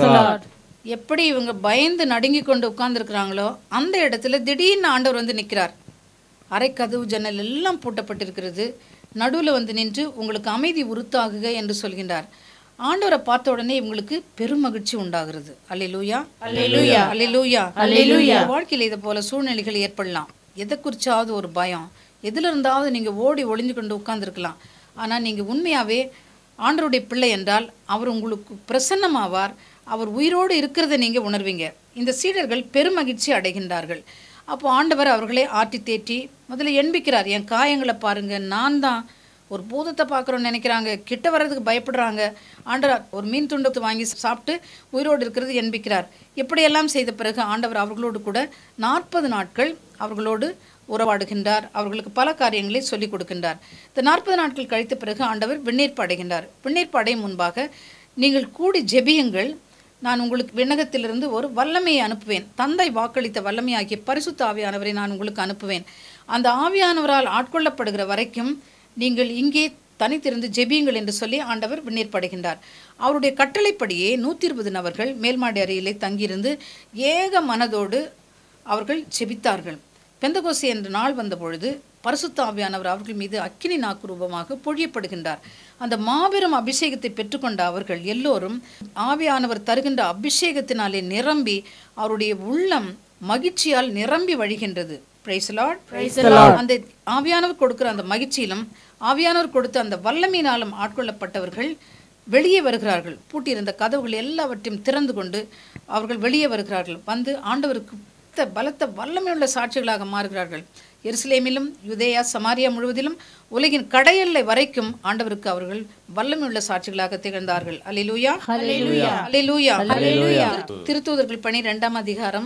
எப்படி இவங்க பயந்து நடுங்கி கொண்டு உட்கார்ந்துருக்கிறாங்களோ அந்த இடத்துல திடீர்னு ஆண்டவர் வந்து நிற்கிறார். அரை கதவு ஜன்னல் எல்லாம் பூட்டப்பட்டிருக்கிறது. நடுவில் வந்து நின்று உங்களுக்கு அமைதி உருத்தாகுக என்று சொல்கின்றார். ஆண்டவரை பார்த்த உடனே இவங்களுக்கு பெரும் மகிழ்ச்சி உண்டாகிறது. அல்லேலூயா, அல்லேலூயா, அல்லேலூயா, அல்லேலூயா. வாழ்க்கையில் இதை போல சூழ்நிலைகள் ஏற்படலாம். எதை குறிச்சாவது ஒரு பயம், எதில் இருந்தாவது நீங்கள் ஓடி ஒளிஞ்சு கொண்டு உட்கார்ந்துருக்கலாம். ஆனால் நீங்கள் உண்மையாகவே ஆண்டவருடைய பிள்ளை என்றால் அவர் உங்களுக்கு பிரசன்னமாவார். அவர் உயிரோடு இருக்கிறத நீங்கள் உணர்வீங்க. இந்த சீடர்கள் பெருமகிழ்ச்சி அடைகின்றார்கள். அப்போ ஆண்டவர் அவர்களை ஆட்டி தேற்றி முதல்ல எண்பிக்கிறார். என் காயங்களை பாருங்கள், நான் தான் ஒரு பூதத்தை பார்க்குறோன்னு நினைக்கிறாங்க, கிட்ட வர்றதுக்கு பயப்படுறாங்க. ஆண்டவர் ஒரு மீன் துண்டத்தை வாங்கி சாப்பிட்டு உயிரோடு இருக்கிறது எண்பிக்கிறார். இப்படியெல்லாம் செய்த பிறகு ஆண்டவர் அவர்களோடு கூட 40 நாட்கள் அவர்களோடு உறவாடுகின்றார். அவர்களுக்கு பல காரியங்களை சொல்லிக் கொடுக்கின்றார். இந்த 40 நாட்கள் கழித்த பிறகு ஆண்டவர் விண்ணேற்பு அடைகின்றார். விண்ணேற்பு அடையும் முன்பாக நீங்கள் கூடி ஜெபியுங்கள், நான் உங்களுக்கு விண்ணகத்திலிருந்து ஒரு வல்லமையை அனுப்புவேன். தந்தை வாக்களித்த வல்லமையாகிய பரிசுத்த ஆவியானவரை நான் உங்களுக்கு அனுப்புவேன். அந்த ஆவியானவரால் ஆட்கொள்ளப்படுகிற வரைக்கும் நீங்கள் இங்கே தனித்திருந்து ஜெபியுங்கள் என்று சொல்லி ஆண்டவர் விண்ணேற்படுகின்றார். அவருடைய கட்டளைப்படியே 120 நபர்கள் மேல்மாடி அறையிலே தங்கியிருந்து ஏக மனதோடு அவர்கள் ஜெபித்தார்கள். பெந்தகோஸ்து என்ற நாள் வந்த பொழுது பரிசுத்த ஆவியானவர் அவர்கள் மீது அக்கினி நாக்கு ரூபமாக பொழியப்படுகின்றார். அந்த மாபெரும் அபிஷேகத்தை பெற்றுக்கொண்ட அவர்கள் எல்லோரும் ஆவியானவர் தருகின்ற அபிஷேகத்தினாலே நிரம்பி அவருடைய உள்ளம் மகிழ்ச்சியால் நிரம்பி வழிகின்றது. Price Lord. அந்த ஆவியானவர் கொடுக்கிற அந்த மகிழ்ச்சியிலும் ஆவியானவர் கொடுத்த அந்த வல்லமையினாலும் ஆட்கொள்ளப்பட்டவர்கள் வெளியே வருகிறார்கள். பூட்டியிருந்த கதவுகள் எல்லாவற்றையும் திறந்து கொண்டு அவர்கள் வெளியே வருகிறார்கள். வந்து ஆண்டவருக்கு பலத்த வல்லமையுள்ள சாட்சிகளாக மாறுகிறார்கள். எருசலேமிலும் யூதேயா சமாரியா முழுவதிலும் உலகின் கடையெல்லை வரைக்கும் ஆண்டவருக்கு அவர்கள் வல்லமையுள்ள சாட்சிகளாக திகழ்ந்தார்கள். அல்லேலூயா, அல்லேலூயா, அல்லேலூயா, அல்லேலூயா. திருத்தூதர்கள் பணி 2ஆம் அதிகாரம்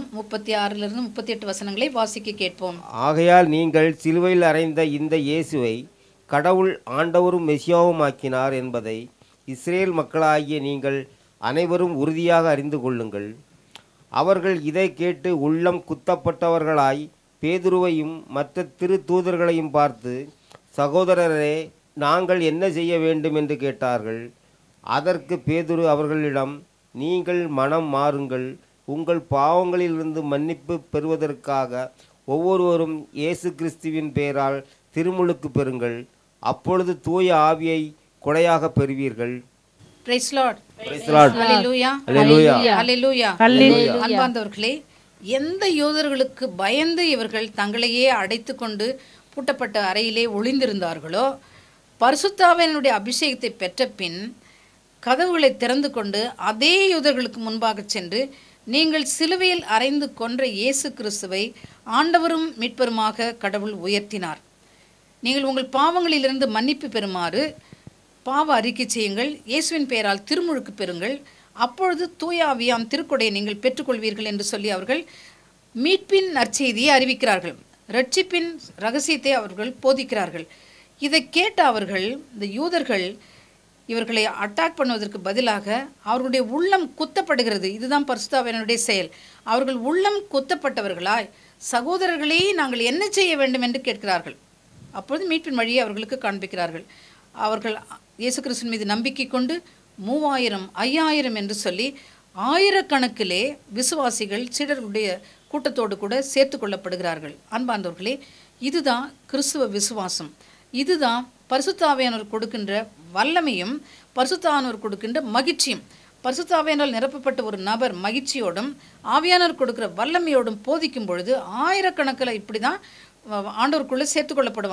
36 38 வசனங்களை வாசிக்க கேட்போம். ஆகையால் நீங்கள் சிலுவையில் அறைந்த இந்த இயேசுவை கடவுள் ஆண்டவரும் மெசியாவும் ஆக்கினார் என்பதை இஸ்ரேல் மக்களாகிய நீங்கள் அனைவரும் உறுதியாக அறிந்து கொள்ளுங்கள். அவர்கள் இதை கேட்டு உள்ளம் குத்தப்பட்டவர்களாய் பேதுருவையும் மற்ற திருத்தூதர்களையும் பார்த்து, சகோதரரே, நாங்கள் என்ன செய்ய வேண்டும் என்று கேட்டார்கள். அதற்கு பேதுரு அவர்களிடம், நீங்கள் மனம் மாறுங்கள், உங்கள் பாவங்களிலிருந்து மன்னிப்பு பெறுவதற்காக ஒவ்வொருவரும் இயேசு கிறிஸ்துவின் பெயரால் திருமுழுக்கு பெறுங்கள். அப்பொழுது தூய ஆவியை கொடையாக பெறுவீர்கள். Praise Lord. அல்லேலூயா, அல்லேலூயா, அல்லேலூயா. அன்பார்ந்தவர்களே, எந்த யூதர்களுக்கு பயந்து இவர்கள் தங்களையே அடைத்து கொண்டு பூட்டப்பட்ட அறையிலே ஒளிந்திருந்தார்களோ, பரிசுத்த ஆவியானவருடைய அபிஷேகத்தை பெற்ற பின் கதவுகளை திறந்து கொண்டு அதே யூதர்களுக்கு முன்பாக சென்று, நீங்கள் சிலுவையில் அறைந்து கொன்ற இயேசு கிறிஸ்துவை ஆண்டவரும் மீட்பருமாக கடவுள் உயர்த்தினார். நீங்கள் உங்கள் பாவங்களிலிருந்து மன்னிப்பு பெறுமாறு பாவ அறிக்கை செய்யுங்கள், இயேசுவின் பெயரால் திருமுழுக்கு பெறுங்கள், அப்பொழுது தூய ஆவியாம் திருக்கொடையை நீங்கள் பெற்றுக்கொள்வீர்கள் என்று சொல்லி அவர்கள் மீட்பின் நற்செய்தியை அறிவிக்கிறார்கள். ரட்சிப்பின் ரகசியத்தை அவர்கள் போதிக்கிறார்கள். இதை கேட்ட அவர்கள், இந்த யூதர்கள், இவர்களை அட்டாக் பண்ணுவதற்கு பதிலாக அவர்களுடைய உள்ளம் குத்தப்படுகிறது. இதுதான் பரிசுத்த ஆவியானவருடைய செயல். அவர்கள் உள்ளம் குத்தப்பட்டவர்களாய், சகோதரர்களே, நாங்கள் என்ன செய்ய வேண்டும் என்று கேட்கிறார்கள். அப்பொழுது மீட்பின் வழியை அவர்களுக்கு காண்பிக்கிறார்கள். அவர்கள் இயேசு கிறிஸ்துவின் மீது நம்பிக்கை கொண்டு 3000 5000 என்று சொல்லி ஆயிரக்கணக்கிலே விசுவாசிகள் சீடர்களுடைய கூட்டத்தோடு கூட சேர்த்து கொள்ளப்படுகிறார்கள். அன்பார்ந்தவர்களே, இதுதான் கிறிஸ்துவ விசுவாசம். இதுதான் பரிசுத்த ஆவியானவர் கொடுக்கின்ற வல்லமையும் பரிசுத்த ஆவியானவர் கொடுக்கின்ற மகிழ்ச்சியும். பரிசுத்த ஆவியானவரால் நிரப்பப்பட்ட ஒரு நபர் மகிழ்ச்சியோடும் ஆவியானவர் கொடுக்கிற வல்லமையோடும் போதிக்கும் பொழுது ஆயிரக்கணக்கில் இப்படி தான் ஆண்டவருக்குள்ளே சேர்த்து கொள்ளப்படுவாங்க.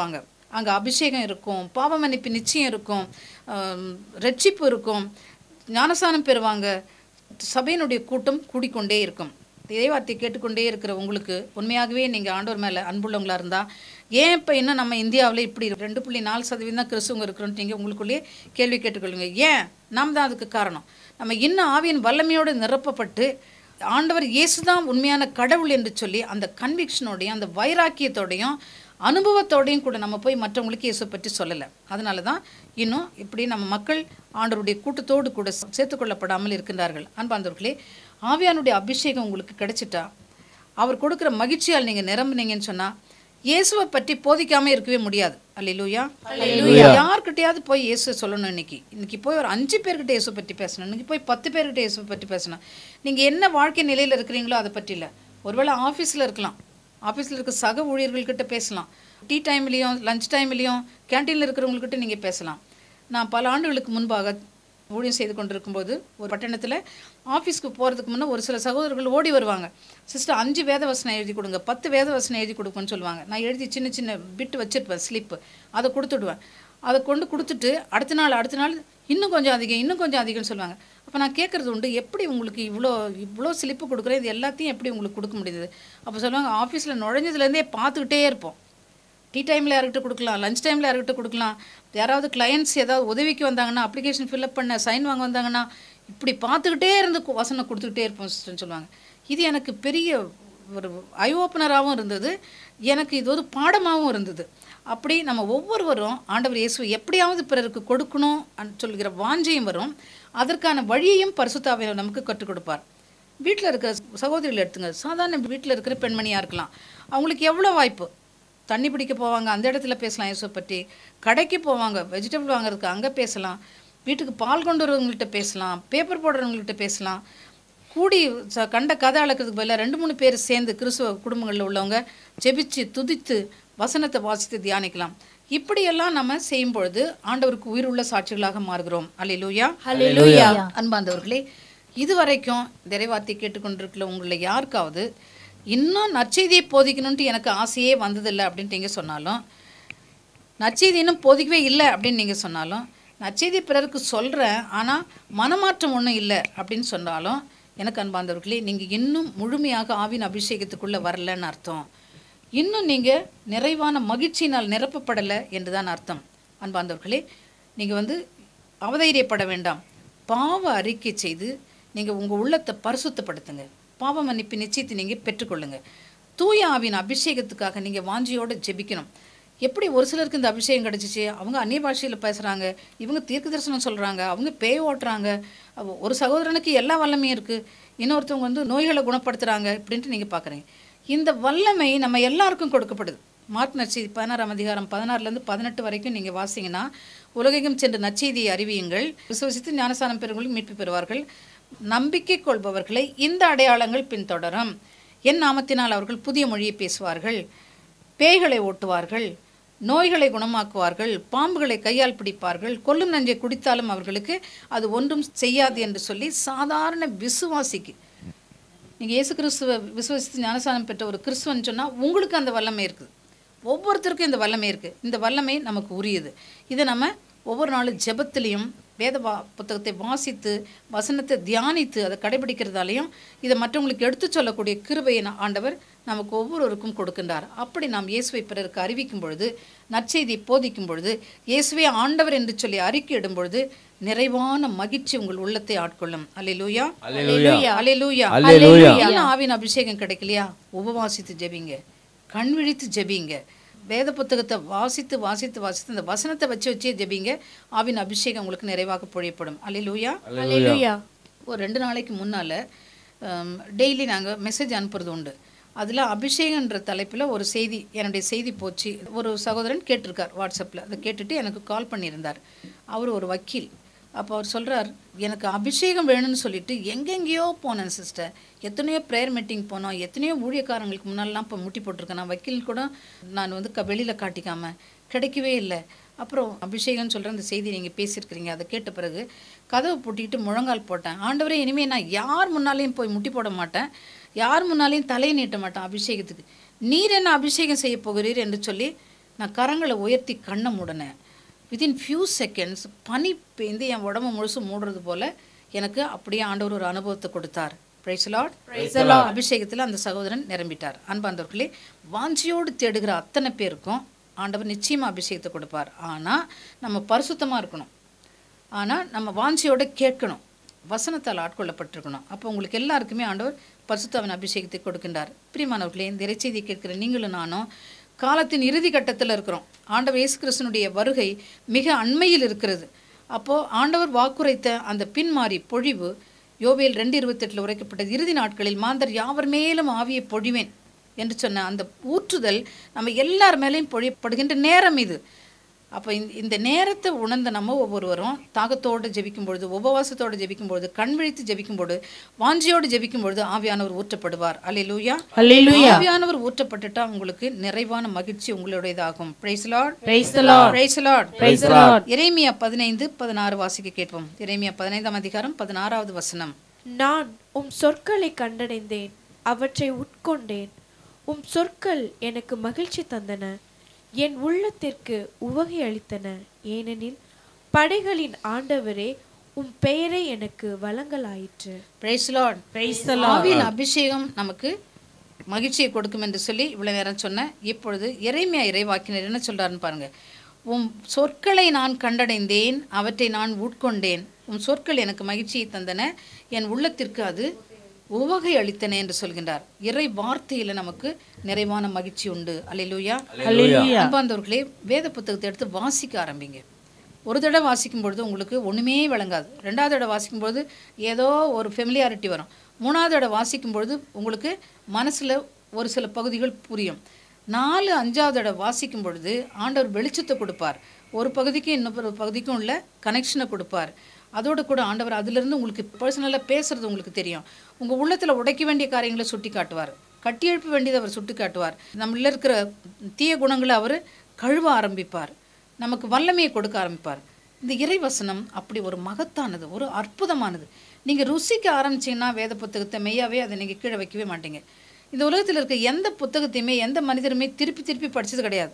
அங்கே அபிஷேகம் இருக்கும், பாவ மன்னிப்பு நிச்சயம் இருக்கும், ரட்சிப்பு இருக்கும், ஞானஸ்நானம் பெறுவாங்க, சபையினுடைய கூட்டம் கூடிக்கொண்டே இருக்கும். இறைவார்த்தை கேட்டுக்கொண்டே இருக்கிற உங்களுக்கு உண்மையாகவே நீங்கள் ஆண்டவர் மேலே அன்புள்ளவங்களாக இருந்தால், ஏன் இப்போ இன்னும் நம்ம இந்தியாவில் இப்படி 2.4% தான் கிறிஸ்துவங்க இருக்கிறோன்ட்டு நீங்கள் உங்களுக்குள்ளேயே கேள்வி கேட்டுக்கொள்ளுங்க. ஏன்? நாம் தான் அதுக்கு காரணம். நம்ம இன்னும் ஆவியின் வல்லமையோடு நிரப்பப்பட்டு ஆண்டவர் இயேசு தான் உண்மையான கடவுள் என்று சொல்லி அந்த கன்விக்ஷனோடையும் அந்த வைராக்கியத்தோடையும் அனுபவத்தோடையும் கூட நம்ம போய் மற்றவங்களுக்கு இயேசு பற்றி சொல்லலை. அதனால தான் இன்னும் இப்படி நம்ம மக்கள் ஆண்டவருடைய கூட்டத்தோடு கூட சேர்த்துக்கொள்ளப்படாமல் இருக்கின்றார்கள். அன்பார்ந்தவர்களே, ஆவியானுடைய அபிஷேகம் உங்களுக்கு கிடைச்சிட்டா, அவர் கொடுக்குற மகிழ்ச்சியால் நீங்கள் நிரம்புனீங்கன்னு சொன்னால் இயேசுவை பற்றி போதிக்காமல் இருக்கவே முடியாது. அல்லேலூயா. யார்கிட்டையாவது போய் இயேசுவை சொல்லணும். இன்னைக்கு போய் ஒரு 5 பேர்கிட்ட இயேசு பற்றி பேசணும், இன்னைக்கு போய் 10 பேர்கிட்ட இயேசுவை பற்றி பேசணும். நீங்கள் என்ன வாழ்க்கை நிலையில் இருக்கிறீங்களோ அதை பற்றி இல்லை. ஒருவேளை ஆஃபீஸில் இருக்கலாம், ஆஃபீஸில் இருக்க சக ஊழியர்கள்கிட்ட பேசலாம், டீ டைம்லேயும் லஞ்ச் டைம்லேயும் கேன்டீனில் இருக்கிறவங்கக்கிட்ட நீங்கள் பேசலாம். நான் பல ஆண்டுகளுக்கு முன்பாக ஊழியம் செய்து கொண்டிருக்கும்போது ஒரு பட்டணத்தில் ஆஃபீஸ்க்கு போகிறதுக்கு முன்னே ஒரு சில சகோதரர்கள் ஓடி வருவாங்க. சிஸ்டர் 5 வேதவசனம் எழுதி கொடுங்க, 10 வேதவசனம் எழுதி கொடுப்பேன்னு சொல்லுவாங்க. நான் எழுதி சின்ன சின்ன பிட்டு வச்சுருப்பேன், ஸ்லிப்பு, அதை கொடுத்துடுவேன். அதை கொடுத்துட்டு அடுத்த நாள் இன்னும் கொஞ்சம் அதிகம்னு சொல்லுவாங்க. அப்போ நான் கேட்குறது உண்டு, எப்படி உங்களுக்கு இவ்வளோ ஸ்லிப்பு கொடுக்குறேன், இது எல்லாத்தையும் எப்படி உங்களுக்கு கொடுக்க முடியுது? அப்போ சொல்லுவாங்க, ஆஃபீஸில் நுழைஞ்சதுலேருந்தே பார்த்துக்கிட்டே இருப்போம். டீ டைமில் யார்கிட்ட கொடுக்கலாம், லஞ்ச் டைமில் யார்கிட்ட கொடுக்கலாம், யாராவது கிளையண்ட்ஸ் ஏதாவது உதவிக்கு வந்தாங்கன்னா, அப்ளிகேஷன் ஃபில்அப் பண்ண சைன் வாங்க வந்தாங்கன்னா, இப்படி பார்த்துக்கிட்டே இருந்து வசனம் கொடுத்துக்கிட்டே இருப்போம் சிஸ்டர்னு சொல்லுவாங்க. இது எனக்கு பெரிய ஒரு ஐ ஓப்பனராகவும் இருந்தது, எனக்கு இது ஒரு பாடமாகவும் இருந்தது. அப்படி நம்ம ஒவ்வொருவரும் ஆண்டவர் இயேசுவை எப்படியாவது பிறருக்கு கொடுக்கணும் சொல்கிற வாஞ்சையும் வரும். அதற்கான வழியையும் பரிசுத்த ஆவியானவர் நமக்கு கற்றுக் கொடுப்பார். வீட்டில் இருக்கிற சகோதரிகள் எடுத்துங்க, சாதாரண வீட்டில் இருக்கிற பெண்மணியாக இருக்கலாம், அவங்களுக்கு எவ்வளோ வாய்ப்பு. தண்ணி பிடிக்க போவாங்க, அந்த இடத்துல பேசலாம் இயேசுவை பற்றி. கடைக்கு போவாங்க, வெஜிடபிள் வாங்குறதுக்கு அங்கே பேசலாம். வீட்டுக்கு பால் கொண்டு வரவங்கள்ட்ட பேசலாம், பேப்பர் போடுறவங்கள்ட்ட பேசலாம். கூடி கண்ட கதை அளக்கிறதுக்கு பதிலாக 2-3 பேர் சேர்ந்து கிறிஸ்துவ குடும்பங்களில் உள்ளவங்க ஜெபிச்சு துதித்து வசனத்தை வாசித்து தியானிக்கலாம். இப்படியெல்லாம் நம்ம செய்யும் பொழுது ஆண்டவருக்கு உயிருள்ள சாட்சிகளாக மாறுகிறோம். அல்லேலூயா. ஹல்லேலூயா. அன்பார்ந்தவர்களே, இதுவரைக்கும் இறைவார்த்தை கேட்டுக்கொண்டிருக்கிற உங்களில் யாருக்காவது இன்னும் நற்செய்தியை போதிக்கணுன்ட்டு எனக்கு ஆசையே வந்ததில்லை அப்படின்ட்டு நீங்கள் சொன்னாலும், நற்செய்தி இன்னும் போதிக்கவே இல்லை அப்படின்னு நீங்கள் சொன்னாலும், நற்செய்தி பிறருக்கு சொல்கிறேன் ஆனால் மனமாற்றம் ஒன்றும் இல்லை அப்படின்னு சொன்னாலும், எனக்கு அன்பார்ந்தவர்களே, நீங்கள் இன்னும் முழுமையாக ஆவின் அபிஷேகத்துக்குள்ளே வரலன்னு அர்த்தம். இன்னும் நீங்கள் நிறைவான மகிழ்ச்சியினால் நிரப்பப்படலை என்று தான் அர்த்தம். அன்பார்ந்தவர்களே, நீங்கள் அவதைரியப்பட வேண்டாம். பாவ அறிக்கை செய்து நீங்கள் உங்கள் உள்ளத்தை பரிசுத்தப்படுத்துங்க. பாவ மன்னிப்பு நிச்சயத்தை நீங்கள் பெற்றுக்கொள்ளுங்க. தூய ஆவின் அபிஷேகத்துக்காக நீங்கள் வாஞ்சியோடு ஜெபிக்கணும். எப்படி ஒரு சிலருக்கு இந்த அபிஷேகம் கிடச்சிச்சு, அவங்க அந்நிய பாஷையில் பேசுகிறாங்க, இவங்க தீர்க்க தரிசனம் சொல்கிறாங்க, அவங்க பேய் ஓட்டுறாங்க, ஒரு சகோதரனுக்கு எல்லா வல்லமையும் இருக்குது, இன்னொருத்தவங்க நோய்களை குணப்படுத்துகிறாங்க இப்படின்ட்டு நீங்கள் பார்க்குறீங்க. இந்த வல்லமை நம்ம எல்லாருக்கும் கொடுக்கப்படுது. மார்க் நற்செய்தி 16ஆம் அதிகாரம் 16லேருந்து 18 வரைக்கும் நீங்கள் வாசிங்கன்னா, உலகெங்கும் சென்று நற்செய்தியை அறிவியுங்கள், விசுவசித்து ஞானஸ்நானம் பெறுவர்களும் மீட்பு பெறுவார்கள், நம்பிக்கை கொள்பவர்களை இந்த அடையாளங்கள் பின்தொடரும், என் நாமத்தினால் அவர்கள் புதிய மொழியை பேசுவார்கள், பேய்களை ஓட்டுவார்கள், நோய்களை குணமாக்குவார்கள், பாம்புகளை கையால் பிடிப்பார்கள், கொல்லும் நஞ்சை குடித்தாலும் அவர்களுக்கு அது ஒன்றும் செய்யாது என்று சொல்லி சாதாரண விசுவாசிக்கு, நீங்கள் இயேசு கிறிஸ்துவை விசுவாசித்து ஞானஸ்நானம் பெற்ற ஒரு கிறிஸ்துவன் சொன்னால் உங்களுக்கு அந்த வல்லமை இருக்குது. ஒவ்வொருத்தருக்கும் இந்த வல்லமை இருக்குது. இந்த வல்லமை நமக்கு உரியது. இதை நம்ம ஒவ்வொரு நாளும் ஜெபத்திலையும் வேத புத்தகத்தை வாசித்து வசனத்தை தியானித்து அதை கடைபிடிக்கிறதாலையும் இதை மற்றவங்களுக்கு எடுத்து சொல்லக்கூடிய கிருபையை ஆண்டவர் நமக்கு ஒவ்வொருவருக்கும் கொடுக்கின்றார். அப்படி நாம் இயேசுவை பிறருக்கு அறிவிக்கும் பொழுது, நற்செய்தி போதிக்கும் பொழுது, இயேசுவை ஆண்டவர் என்று சொல்லி அறிக்கையிடும் பொழுது நிறைவான மகிழ்ச்சி உங்கள் உள்ளத்தை ஆட்கொள்ளும். அல்லேலூயா. அல்லேலூயா. அல்லேலூயா. அல்லேலூயா. ஆவின் அபிஷேகம் கிடைக்கலையா, உபவாசித்து ஜெபிங்க, கண் விழித்து ஜெபிங்க, வேத புத்தகத்தை வாசித்து வாசித்து வாசித்து அந்த வசனத்தை வச்சே ஜெபிங்க. ஆவின் அபிஷேகம் உங்களுக்கு நிறைவாக பொழியப்படும். அல்லேலூயா. அல்லேலூயா. ஒரு 2 நாளைக்கு முன்னால் டெய்லி நாங்கள் மெசேஜ் அனுப்புறது உண்டு. அதில் அபிஷேகன்ற தலைப்பில் ஒரு செய்தி, என்னுடைய செய்தி போச்சு, ஒரு சகோதரன் கேட்டிருக்கார் வாட்ஸ்அப்பில். அதை கேட்டுட்டு எனக்கு கால் பண்ணியிருந்தார். அவர் ஒரு வக்கீல். அப்போ அவர் சொல்கிறார், எனக்கு அபிஷேகம் வேணும்னு சொல்லிட்டு எங்கெங்கேயோ போனேன் சிஸ்டர், எத்தனையோ ப்ரேயர் மீட்டிங் போனோம், எத்தனையோ ஊழியக்காரங்களுக்கு முன்னாலெலாம் இப்போ முட்டி போட்டிருக்கேன், நான் வக்கீல் கூட நான் வெளியில் காட்டிக்காமல் கிடைக்கவே இல்லை. அப்புறம் அபிஷேகம்னு சொல்கிற அந்த செய்தி நீங்கள் பேசியிருக்கிறீங்க, அதை கேட்ட பிறகு கதவை பூட்டிக்கிட்டு முழங்கால் போட்டேன். ஆண்டவரே, இனிமேல் நான் யார் முன்னாலேயும் போய் முட்டி போட மாட்டேன், யார் முன்னாலேயும் தலையை நீட்ட மாட்டேன், அபிஷேகத்துக்கு நீர் என்ன அபிஷேகம் செய்ய போகிறீர் என்று சொல்லி நான் கரங்களை உயர்த்தி கண்ணை மூடினேன். வித்தின் ஃபியூ செகண்ட்ஸ் பனி பெய்ந்து என் உடம்பு முழுசு மூடுறது போல் எனக்கு அப்படியே ஆண்டவர் ஒரு அனுபவத்தை கொடுத்தார். Praise the Lord. அபிஷேகத்தில் அந்த சகோதரன் நிரம்பிட்டார். அன்பார்ந்தவர்களே, வாஞ்சியோடு தேடுகிற அத்தனை பேருக்கும் ஆண்டவர் நிச்சயமாக அபிஷேகத்தை கொடுப்பார். ஆனால் நம்ம பரிசுத்தமாக இருக்கணும். ஆனால் நம்ம வாஞ்சியோடு கேட்கணும், வசனத்தால் ஆட்கொள்ளப்பட்டிருக்கணும். அப்போ உங்களுக்கு எல்லாருக்குமே ஆண்டவர் பரிசுத்தாவின் அபிஷேகத்தை கொடுக்கின்றார். பிரியமானவர்களே, இந்த இறைச்செய்தியை கேட்கிற நீங்களும் நானும் காலத்தின் இறுதி கட்டத்தில் இருக்கிறோம். ஆண்டவர் இயேசு கிறிஸ்துனுடைய வருகை மிக அண்மையில் இருக்கிறது. அப்போது ஆண்டவர் வாக்குரைத்த அந்த பின்மாறி பொழிவு யோவேல் 2:28 உரைக்கப்பட்டது. இறுதி நாட்களில் மாந்தர் யாவர் மேலும் ஆவியை பொழிவேன் என்று சொன்ன அந்த ஊற்றுதல் நம்ம எல்லார் மேலேயும் பொழியப்படுகின்ற நேரம் இது. அப்போ இந்த நேரத்தை உணர்ந்த நம்ம ஒவ்வொருவரும் தாகத்தோடு ஜெபிக்கும் பொழுது, உபவாசத்தோடு ஜெபிக்கும் பொழுது, கண் விழித்து ஜெபிக்கும் பொழுது, வாஞ்சியோடு ஜெபிக்கும் பொழுது ஆவியானவர் ஊற்றப்படுவார். அல்லேலூயா. ஆவியானவர் ஊற்றப்பட்டுட்டா உங்களுக்கு நிறைவான மகிழ்ச்சி உங்களுடையதாகும். Praise the Lord. Praise the Lord. Praise the Lord. Praise the Lord. எரேமியா 15:16 வாசிக்க கேட்போம். எரேமியா 15ஆம் அதிகாரம் 16வது வசனம். நான் உம் சொற்களை கண்டடைந்தேன், அவற்றை உட்கொண்டேன். உம் சொற்கள் எனக்கு மகிழ்ச்சி தந்தன, என் உள்ளத்திற்கு உவகை அளித்தன. ஏனெனில் படைகளின் ஆண்டவரே, உம் பெயரை எனக்கு வழங்கலாயிற்று. Praise the Lord. Praise the Lord. ஆவியின் அபிஷேகம் நமக்கு மகிழ்ச்சியை கொடுக்கும் என்று சொல்லி இவ்வளவு நேரம் சொன்னேன். இப்பொழுது எரேமியா இறைவாக்கினர் என்ன சொல்றாருன்னு பாருங்க. உம் சொற்களை நான் கண்டடைந்தேன், அவற்றை நான் உட்கொண்டேன். உம் சொற்கள் எனக்கு மகிழ்ச்சியை தந்தன, என் உள்ளத்திற்கு அது உவகை அளித்தன என்று சொல்கின்றார். இறை வார்த்தையில நமக்கு நிறைவான மகிழ்ச்சி உண்டு. அல்லேலூயா. அன்பார்ந்தவர்களே, வேத புத்தகத்தை எடுத்து வாசிக்க ஆரம்பிங்க. ஒரு தடவை வாசிக்கும் பொழுது உங்களுக்கு ஒன்றுமே விளங்காது. 2வது தடவை வாசிக்கும் பொழுது ஏதோ ஒரு ஃபெமிலியாரிட்டி வரும். 3வது தடவை வாசிக்கும் பொழுது உங்களுக்கு மனசில் ஒரு சில பகுதிகள் புரியும். 4, 5வது தடவை வாசிக்கும் பொழுது ஆண்டவர் வெளிச்சத்தை கொடுப்பார். ஒரு பகுதிக்கும் இன்னொரு பகுதிக்கும் உள்ள கனெக்ஷனை கொடுப்பார். அதோடு கூட ஆண்டவர் அதிலிருந்து உங்களுக்கு பர்சனலாக பேசுறது உங்களுக்கு தெரியும். உங்கள் உள்ளத்தில் உடைக்க வேண்டிய காரியங்களை சுட்டி காட்டுவார், கட்டி எழுப்ப வேண்டியதை அவர் சுட்டி காட்டுவார். நம்மள இருக்கிற தீய குணங்களை அவர் கழுவ ஆரம்பிப்பார், நமக்கு வல்லமையை கொடுக்க ஆரம்பிப்பார். இந்த இறைவசனம் அப்படி ஒரு மகத்தானது, ஒரு அற்புதமானது. நீங்கள் ருசிக்க ஆரம்பிச்சிங்கன்னா வேத புத்தகத்தை மெய்யாவே அதை நீங்கள் கீழே வைக்கவே மாட்டீங்க. இந்த உலகத்தில் இருக்க எந்த புத்தகத்தையுமே எந்த மனிதருமே திருப்பி திருப்பி படித்தது கிடையாது.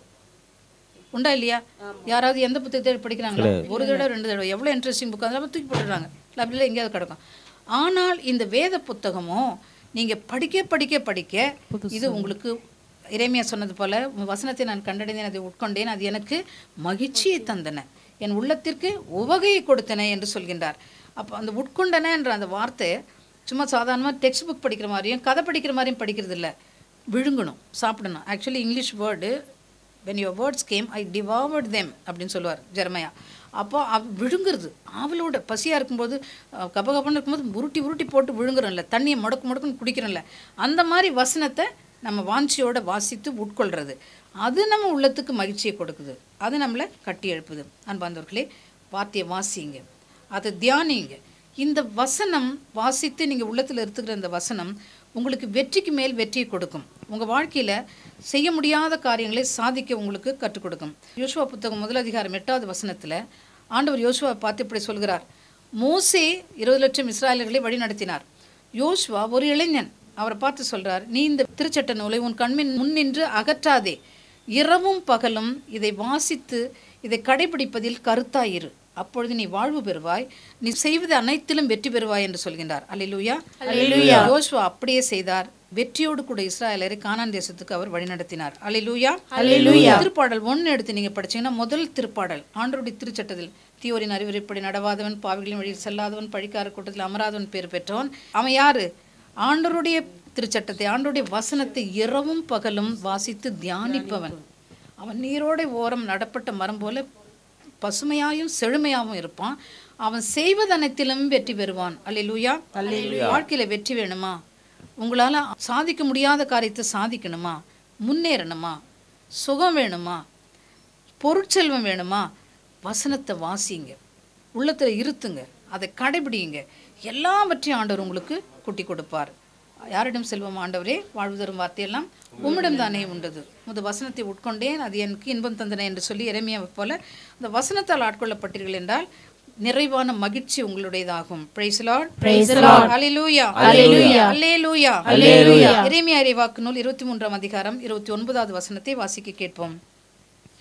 உண்டா இல்லையா? யாராவது எந்த புத்தகத்தை படிக்கிறாங்களா? ஒரு தடவை 2 தடவை எவ்வளோ இன்ட்ரெஸ்டிங் புக் அதெல்லாம் தூக்கி போட்டுடுறாங்க, லைப்ரரியில் எங்கேயாவது கிடக்கும். ஆனால் இந்த வேத புத்தகமும் நீங்கள் படிக்க படிக்க படிக்க இது உங்களுக்கு எரேமியா சொன்னது போல, வசனத்தை நான் கண்டடைந்தேன், அதை உட்கொண்டேன், அது எனக்கு மகிழ்ச்சியை தந்தன, என் உள்ளத்திற்கு உவகையை கொடுத்தன என்று சொல்கின்றார். அப்போ அந்த உட்கொண்டன என்ற அந்த வார்த்தை சும்மா சாதாரணமாக டெக்ஸ்ட் புக் படிக்கிற மாதிரியும் கதை படிக்கிற மாதிரியும் படிக்கிறது இல்லை. விழுங்கணும், சாப்பிடணும். Actually English word when your words came I devoured them அப்படின்னு சொல்லுவார் ஜெரமையா. அப்போ விழுங்குறது அவளோட பசியாக இருக்கும்போது, கபகபன்னு இருக்கும்போது உருட்டி உருட்டி போட்டு விழுங்குறோம்ல, தண்ணியை முடக்குன்னு குடிக்கிறோம்ல, அந்த மாதிரி வசனத்தை நம்ம வாஞ்சியோட வாசித்து உட்கொள்கிறது. அது நம்ம உள்ளத்துக்கு மகிழ்ச்சியை கொடுக்குது, அது நம்மளை கட்டி எழுப்புது. அன்பார்ந்தவர்களே, வார்த்தையை வாசிங்க, அதை தியானிங்க. இந்த வசனம் வாசித்து நீங்கள் உள்ளத்தில் எடுத்துக்கிற இந்த வசனம் உங்களுக்கு வெற்றிக்கு மேல் வெற்றியை கொடுக்கும். உங்கள் வாழ்க்கையில் செய்ய முடியாத காரியங்களை சாதிக்க உங்களுக்கு கற்றுக் கொடுக்கும். யோசுவா புத்தகம் 1 அதிகாரம் 8வது வசனத்தில் ஆண்டவர் யோசுவாவை பார்த்து இப்படி சொல்கிறார். மோசே 20 லட்சம் இஸ்ராயலர்களை வழி நடத்தினார். யோசுவா ஒரு இளைஞன். அவரை பார்த்து சொல்கிறார், நீ இந்த திருச்சட்ட நூலை உன் கண்மின் முன்னின்று அகற்றாதே, இரவும் பகலும் இதை வாசித்து இதை கடைபிடிப்பதில் கருத்தாயிரு, அப்பொழுது நீ வாழ்வு பெறுவாய், நீ செய்வது அனைத்திலும் வெற்றி பெறுவாய் என்று சொல்கின்றார். அல்லேலூயா. அல்லேலூயா. யோசுவா அப்படியே செய்தார். வெற்றியோடு கூட இஸ்ராயலரை கானான் தேசத்துக்கு அவர் வழிநடத்தினார். அல்லேலூயா. அல்லேலூயா. திருப்பாடல் 1 எடுத்து நீங்க படிச்சீங்கன்னா, முதல் திருப்பாடல் ஆண்டவருடைய திருச்சட்டத்தில் தீயோரின் அறிவுரைப்படி நடவாதவன், பாவிகளின் வழியில் செல்லாதவன், பழிக்கார கூட்டத்தில் அமராதவன் பேர் பெற்றவன். அவன் யாரு? ஆண்டவருடைய திருச்சட்டத்தை, ஆண்டவருடைய வசனத்தை இரவும் பகலும் வாசித்து தியானிப்பவன். அவன் நீரோட ஓரம் நடப்பட்ட மரம் போல பசுமையாயும் செழுமையாகவும் இருப்பான். அவன் செய்வது அனைத்திலும் வெற்றி பெறுவான். அல்லேலூயா. வாழ்க்கையில வெற்றி வேணுமா? உங்களால் சாதிக்க முடியாத காரியத்தை சாதிக்கணுமா? முன்னேறணுமா? சுகம் வேணுமா? பொருட்செல்வம் வேணுமா? வசனத்தை வாசிங்க, உள்ளத்தில் இருத்துங்க, அதை கடைபிடிங்க. எல்லாவற்றையும் ஆண்டவர் உங்களுக்கு கூட்டி கொடுப்பார். யாரிடம் செல்வம் ஆண்டவரே? வாழ்வு தரும் வார்த்தையெல்லாம் உம்மிடம் தானே உண்டது. வசனத்தை உட்கொண்டேன், அது எனக்கு இன்பம் தந்தன என்று சொல்லி எரேமியாவை போல இந்த வசனத்தால் ஆட்கொள்ளப்பட்டீர்கள் என்றால் நிறைவான மகிழ்ச்சி உங்களுடையதாகும். Praise the Lord. Praise the Lord. ஹல்லேலூயா. ஹல்லேலூயா. ஹல்லேலூயா. ஹல்லேலூயா. எரேமியா இறைவாக்கு நூல் 23ஆம் அதிகாரம் 29வது வசனத்தை வாசிக்க கேட்போம்.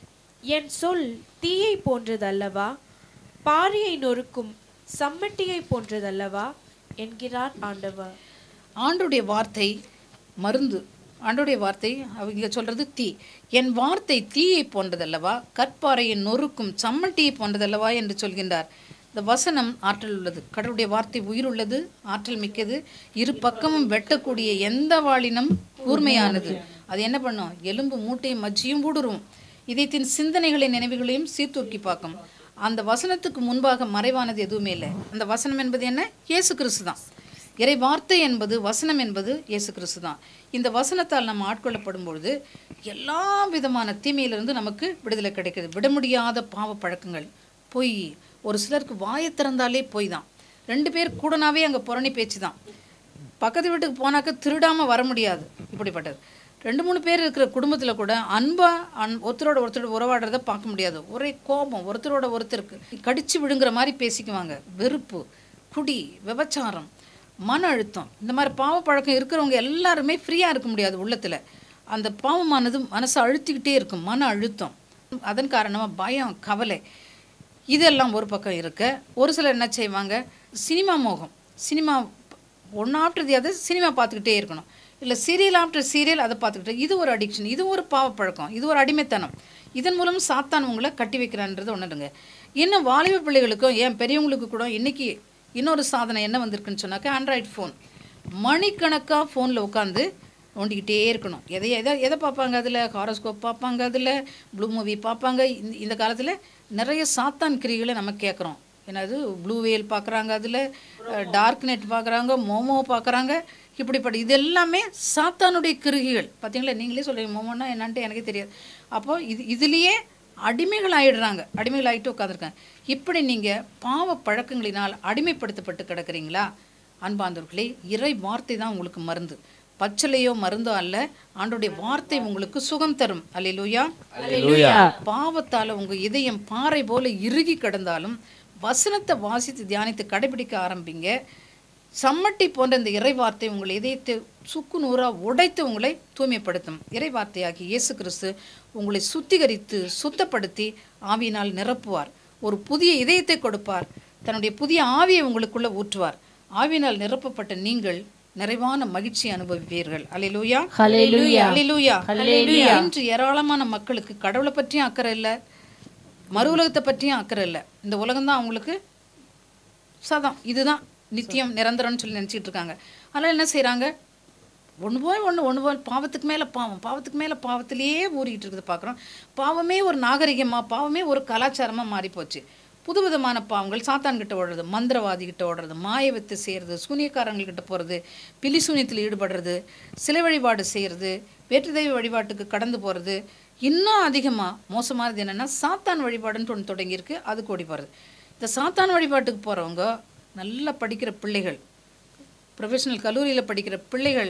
என் சொல் தீயை போன்றதல்லவா, பாரியை நொறுக்கும் சம்மட்டியை போன்றதல்லவா என்கிறார் ஆண்டவர். ஆண்டுடைய வார்த்தை மருந்து. ஆண்டுடைய வார்த்தை அவங்க சொல்கிறது தீ. என் வார்த்தை தீயை போன்றதல்லவா, கற்பாறையை நொறுக்கும் சம்மட்டியை போன்றதல்லவா என்று சொல்கின்றார். இந்த வசனம் ஆற்றல் உள்ளது. கடவுளுடைய வார்த்தை உயிர் உள்ளது, ஆற்றல் மிக்கது, இரு பக்கமும் வெட்டக்கூடிய எந்த வாளினும் கூர்மையானது. அது என்ன பண்ணும்? எலும்பு மூட்டையும் மஜ்ஜியும் ஊடுருவும், இதயத்தின் சிந்தனைகளின் நினைவுகளையும் சீர்தூக்கி பார்க்கும். அந்த வசனத்துக்கு முன்பாக மறைவானது எதுவுமே இல்லை. அந்த வசனம் என்பது என்ன? இயேசு கிறிஸ்து தான். இறை வார்த்தை என்பது, வசனம் என்பது இயேசு கிறிஸ்து தான். இந்த வசனத்தால் நம்ம ஆட்கொள்ளப்படும் பொழுது எல்லா விதமான தீமையிலிருந்து நமக்கு விடுதலை கிடைக்கிறது. விட முடியாத பாவ பழக்கங்கள், பொய். ஒரு சிலருக்கு வாயை திறந்தாலே பொய் தான். 2 பேர் கூடனாவே அங்கே புரணி பேச்சு தான். பக்கத்து வீட்டுக்கு போனாக்க திருடாமல் வர முடியாது. இப்படிப்பட்டது 2-3 பேர் இருக்கிற குடும்பத்தில் கூட அன்பாக ஒருத்தரோட ஒருத்தரோட உறவாடுறத பார்க்க முடியாது. ஒரே கோபம், ஒருத்தரோட ஒருத்தருக்கு கடிச்சு விழுங்குற மாதிரி பேசிக்குவாங்க. வெறுப்பு, குடி, விபச்சாரம், மன அழுத்தம், இந்த மாதிரி பாவ பழக்கம் இருக்கிறவங்க எல்லாருமே ஃப்ரீயாக இருக்க முடியாது. உள்ளத்தில் அந்த பாவமானது மனசை அழுத்திக்கிட்டே இருக்கும். மன அழுத்தம், அதன் காரணமாக பயம், கவலை, இதெல்லாம் ஒரு பக்கம் இருக்க, ஒரு சிலர் என்ன செய்வாங்க? சினிமா மோகம். சினிமா ஒன்று ஆஃப்டர் தி அதர் சினிமா பார்த்துக்கிட்டே இருக்கணும். இல்லை சீரியல் ஆஃப்டர் சீரியல் அதை பார்த்துக்கிட்டு, இது ஒரு அடிக்ஷன், இது ஒரு பாவப்பழக்கம், இது ஒரு அடிமைத்தனம். இதன் மூலம் சாத்தான் உங்களை கட்டி வைக்கிறான்றது ஒன்றுடுங்க. இன்னும் வாலிப பிள்ளைகளுக்கும் ஏன் பெரியவங்களுக்கு கூட இன்றைக்கி இன்னொரு சாதனை என்ன வந்திருக்குன்னு சொன்னாக்கா, ஆண்ட்ராய்டு ஃபோன். மணிக்கணக்காக ஃபோனில் உட்காந்து நோண்டிக்கிட்டே இருக்கணும். எதை பார்ப்பாங்க? அதில் ஹாரோஸ்கோப் பார்ப்பாங்க, அதில் ப்ளூ மூவி பார்ப்பாங்க. இந்த காலத்தில் நிறைய சாத்தான் கிரிகளை நம்ம கேட்குறோம். என்னது ப்ளூ வேல் பார்க்குறாங்க, அதில் டார்க் நெட் பார்க்குறாங்க, மோமோ பார்க்குறாங்க. இப்படிப்பட்ட இது எல்லாமே சாத்தானுடைய கிருகிகள். பார்த்தீங்களா? நீங்களே சொல்கிறீங்க மோமோன்னா என்னான்ட்டு எனக்கே தெரியாது. அப்போது இதுலேயே அடிமைகள் ஆகிடுறாங்க. அடிமைகள் ஆகிட்டு உட்காந்துருக்காங்க. இப்படி நீங்கள் பாவ பழக்கங்களினால் அடிமைப்படுத்தப்பட்டு கிடக்கிறீங்களா? அன்பாந்தவர்களே, இறை வார்த்தை தான் உங்களுக்கு மருந்து. பச்சளையோ மருந்தோ அல்ல, ஆண்டோடைய வார்த்தை உங்களுக்கு சுகம் தரும். அல்லேலூயா. பாவத்தால் உங்கள் இதயம் பாறை போல இறுகி கிடந்தாலும் வசனத்தை வாசித்து தியானித்து கடைபிடிக்க ஆரம்பிங்க. சம்மட்டி போன்ற இந்த இறை வார்த்தை உங்கள் இதயத்தை சுக்கு நூறாக உடைத்து உங்களை தூய்மைப்படுத்தும். இறை வார்த்தையாகி இயேசு கிறிஸ்து உங்களை சுத்திகரித்து சுத்தப்படுத்தி ஆவியினால் நிரப்புவார். ஒரு புதிய இதயத்தை கொடுப்பார். தன்னுடைய புதிய ஆவியை உங்களுக்குள்ள ஊற்றுவார். ஆவியினால் நிரப்பப்பட்ட நீங்கள் நிறைவான மகிழ்ச்சி அனுபவிப்பீர்கள். அல்லேலூயா, அல்லேலூயா, அல்லேலூயா. இன்று ஏராளமான மக்களுக்கு கடவுளை பற்றியும் அக்கறை இல்லை, மறு உலகத்தை பற்றியும் அக்கறை இல்லை. இந்த உலகம்தான் அவங்களுக்கு சதம், இதுதான் நித்தியம் நிரந்தரம்னு சொல்லி நினச்சிட்டு இருக்காங்க. அதனால் என்ன செய்கிறாங்க? ஒன்று போல் பாவத்துக்கு மேலே பாவம், பாவத்துக்கு மேலே பாவத்திலேயே ஊறிக்கிட்டு இருக்குது பார்க்குறோம். பாவமே ஒரு நாகரிகமாக, பாவமே ஒரு கலாச்சாரமாக மாறிப்போச்சு. புது விதமான பாவங்கள் சாத்தான்கிட்ட ஓடுறது, மந்திரவாதிகிட்ட ஓடுறது, மாயவத்தை செய்கிறது, சூனியக்காரங்கள்கிட்ட போகிறது, பிலி சூனியத்தில் ஈடுபடுறது, சிலை வழிபாடு செய்கிறது, வேற்று தெய்வ வழிபாட்டுக்கு கடந்து போகிறது. இன்னும் அதிகமாக மோசமானது என்னென்னா சாத்தான் வழிபாடுன்னு ஒன்று தொடங்கியிருக்கு, அதுக்கு ஓடி போகிறது. இந்த சாத்தான் வழிபாட்டுக்கு போகிறவங்க நல்லா படிக்கிற பிள்ளைகள், ப்ரொஃபஷனல் கல்லூரியில் படிக்கிற பிள்ளைகள்,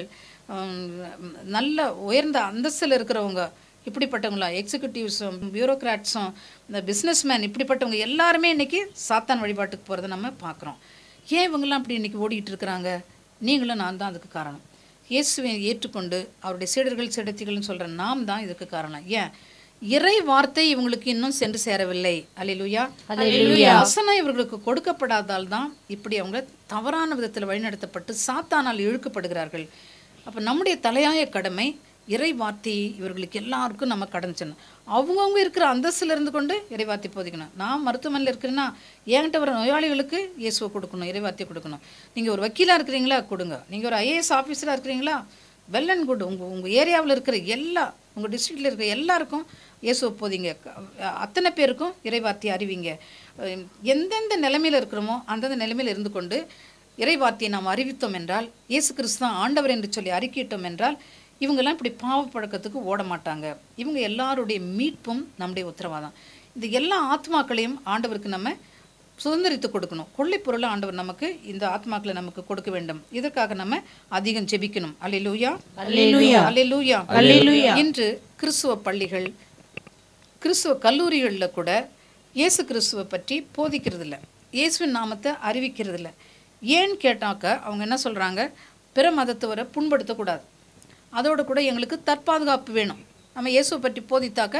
நல்ல உயர்ந்த அந்தஸ்தில் இருக்கிறவங்க, இப்படிப்பட்டவங்களா எக்ஸிக்யூட்டிவ்ஸும் பியூரோக்ராட்ஸும் இந்த பிஸ்னஸ்மேன், இப்படிப்பட்டவங்க எல்லாருமே இன்றைக்கி சாத்தான் வழிபாட்டுக்கு போகிறத நம்ம பார்க்குறோம். ஏன் இவங்கெல்லாம் அப்படி இன்றைக்கி ஓடிக்கிட்டு இருக்கிறாங்க? நீங்களும் நான் தான் அதுக்கு காரணம். இயேசுவை ஏற்றுக்கொண்டு அவருடைய சீடர்கள் சீடத்திகள்னு சொல்கிற நாம் தான் இதுக்கு காரணம். ஏன்? இறை வார்த்தை இவங்களுக்கு இன்னும் சென்று சேரவில்லை. அல்லேலூயா, அல்லேலூயா. வசனம் இவர்களுக்கு கொடுக்கப்படாதால் தான் இப்படி அவங்க தவறான விதத்தில் வழிநடத்தப்பட்டு சாத்தானால் இழுக்கப்படுகிறார்கள். அப்போ நம்முடைய தலையாய கடமை இறை வார்த்தையை இவர்களுக்கு எல்லாருக்கும் நம்ம கடந்துச்சணும். அவங்கவுங்க இருக்கிற அந்தஸ்தில் இருந்து கொண்டு இறை வார்த்தை போதிக்கணும். நான் மருத்துவமனையில் இருக்கிறேன்னா என்கிட்ட வர நோயாளிகளுக்கு இயேசுவை கொடுக்கணும், இறை வார்த்தையை கொடுக்கணும். நீங்கள் ஒரு வக்கீலாக இருக்கிறீங்களா, கொடுங்க. நீங்கள் ஒரு ஐஏஎஸ் ஆஃபீஸராக இருக்கிறீங்களா, வெல் அண்ட் குட். உங்கள் ஏரியாவில் இருக்கிற உங்கள் டிஸ்ட்ரிக்டில் இருக்கிற எல்லாருக்கும் இயேசுவை போதிங்க. அத்தனை பேருக்கும் இறை வார்த்தையை அறிவிங்க. எந்தெந்த நிலைமையில் இருக்கிறோமோ அந்தந்த நிலைமையில் இருந்து கொண்டு இறை வார்த்தையை நாம் அறிவித்தோம் என்றால், இயேசு கிறிஸ்து தான் ஆண்டவர் என்று சொல்லி அறிக்கையிட்டோம் என்றால், இவங்கெல்லாம் இப்படி பாவ பழக்கத்துக்கு ஓட மாட்டாங்க. இவங்க எல்லாருடைய மீட்பும் நம்முடைய உத்தரவாதம். இந்த எல்லா ஆத்மாக்களையும் ஆண்டவருக்கு நம்ம சுதந்திரித்து கொடுக்கணும். கொள்ளை பொருளை ஆண்டவர் நமக்கு இந்த ஆத்மாக்களை நமக்கு கொடுக்க வேண்டும். இதற்காக நம்ம அதிகம் ஜெபிக்கணும். அல்லேலூயா, அல்லேலூயா, அல்லேலூயா, அல்லேலூயா. இன்று கிறிஸ்துவ பள்ளிகள், கிறிஸ்துவ கல்லூரிகளில் கூட இயேசு கிறிஸ்துவை பற்றி போதிக்கிறதில்ல, இயேசுவின் நாமத்தை அறிவிக்கிறதில்ல. ஏன்னு கேட்டாக்க அவங்க என்ன சொல்கிறாங்க? பிற மதத்தவரை புண்படுத்தக்கூடாது, அதோடு கூட எங்களுக்கு தற்பாதுகாப்பு வேணும். நம்ம இயேசுவை பற்றி போதித்தாக்க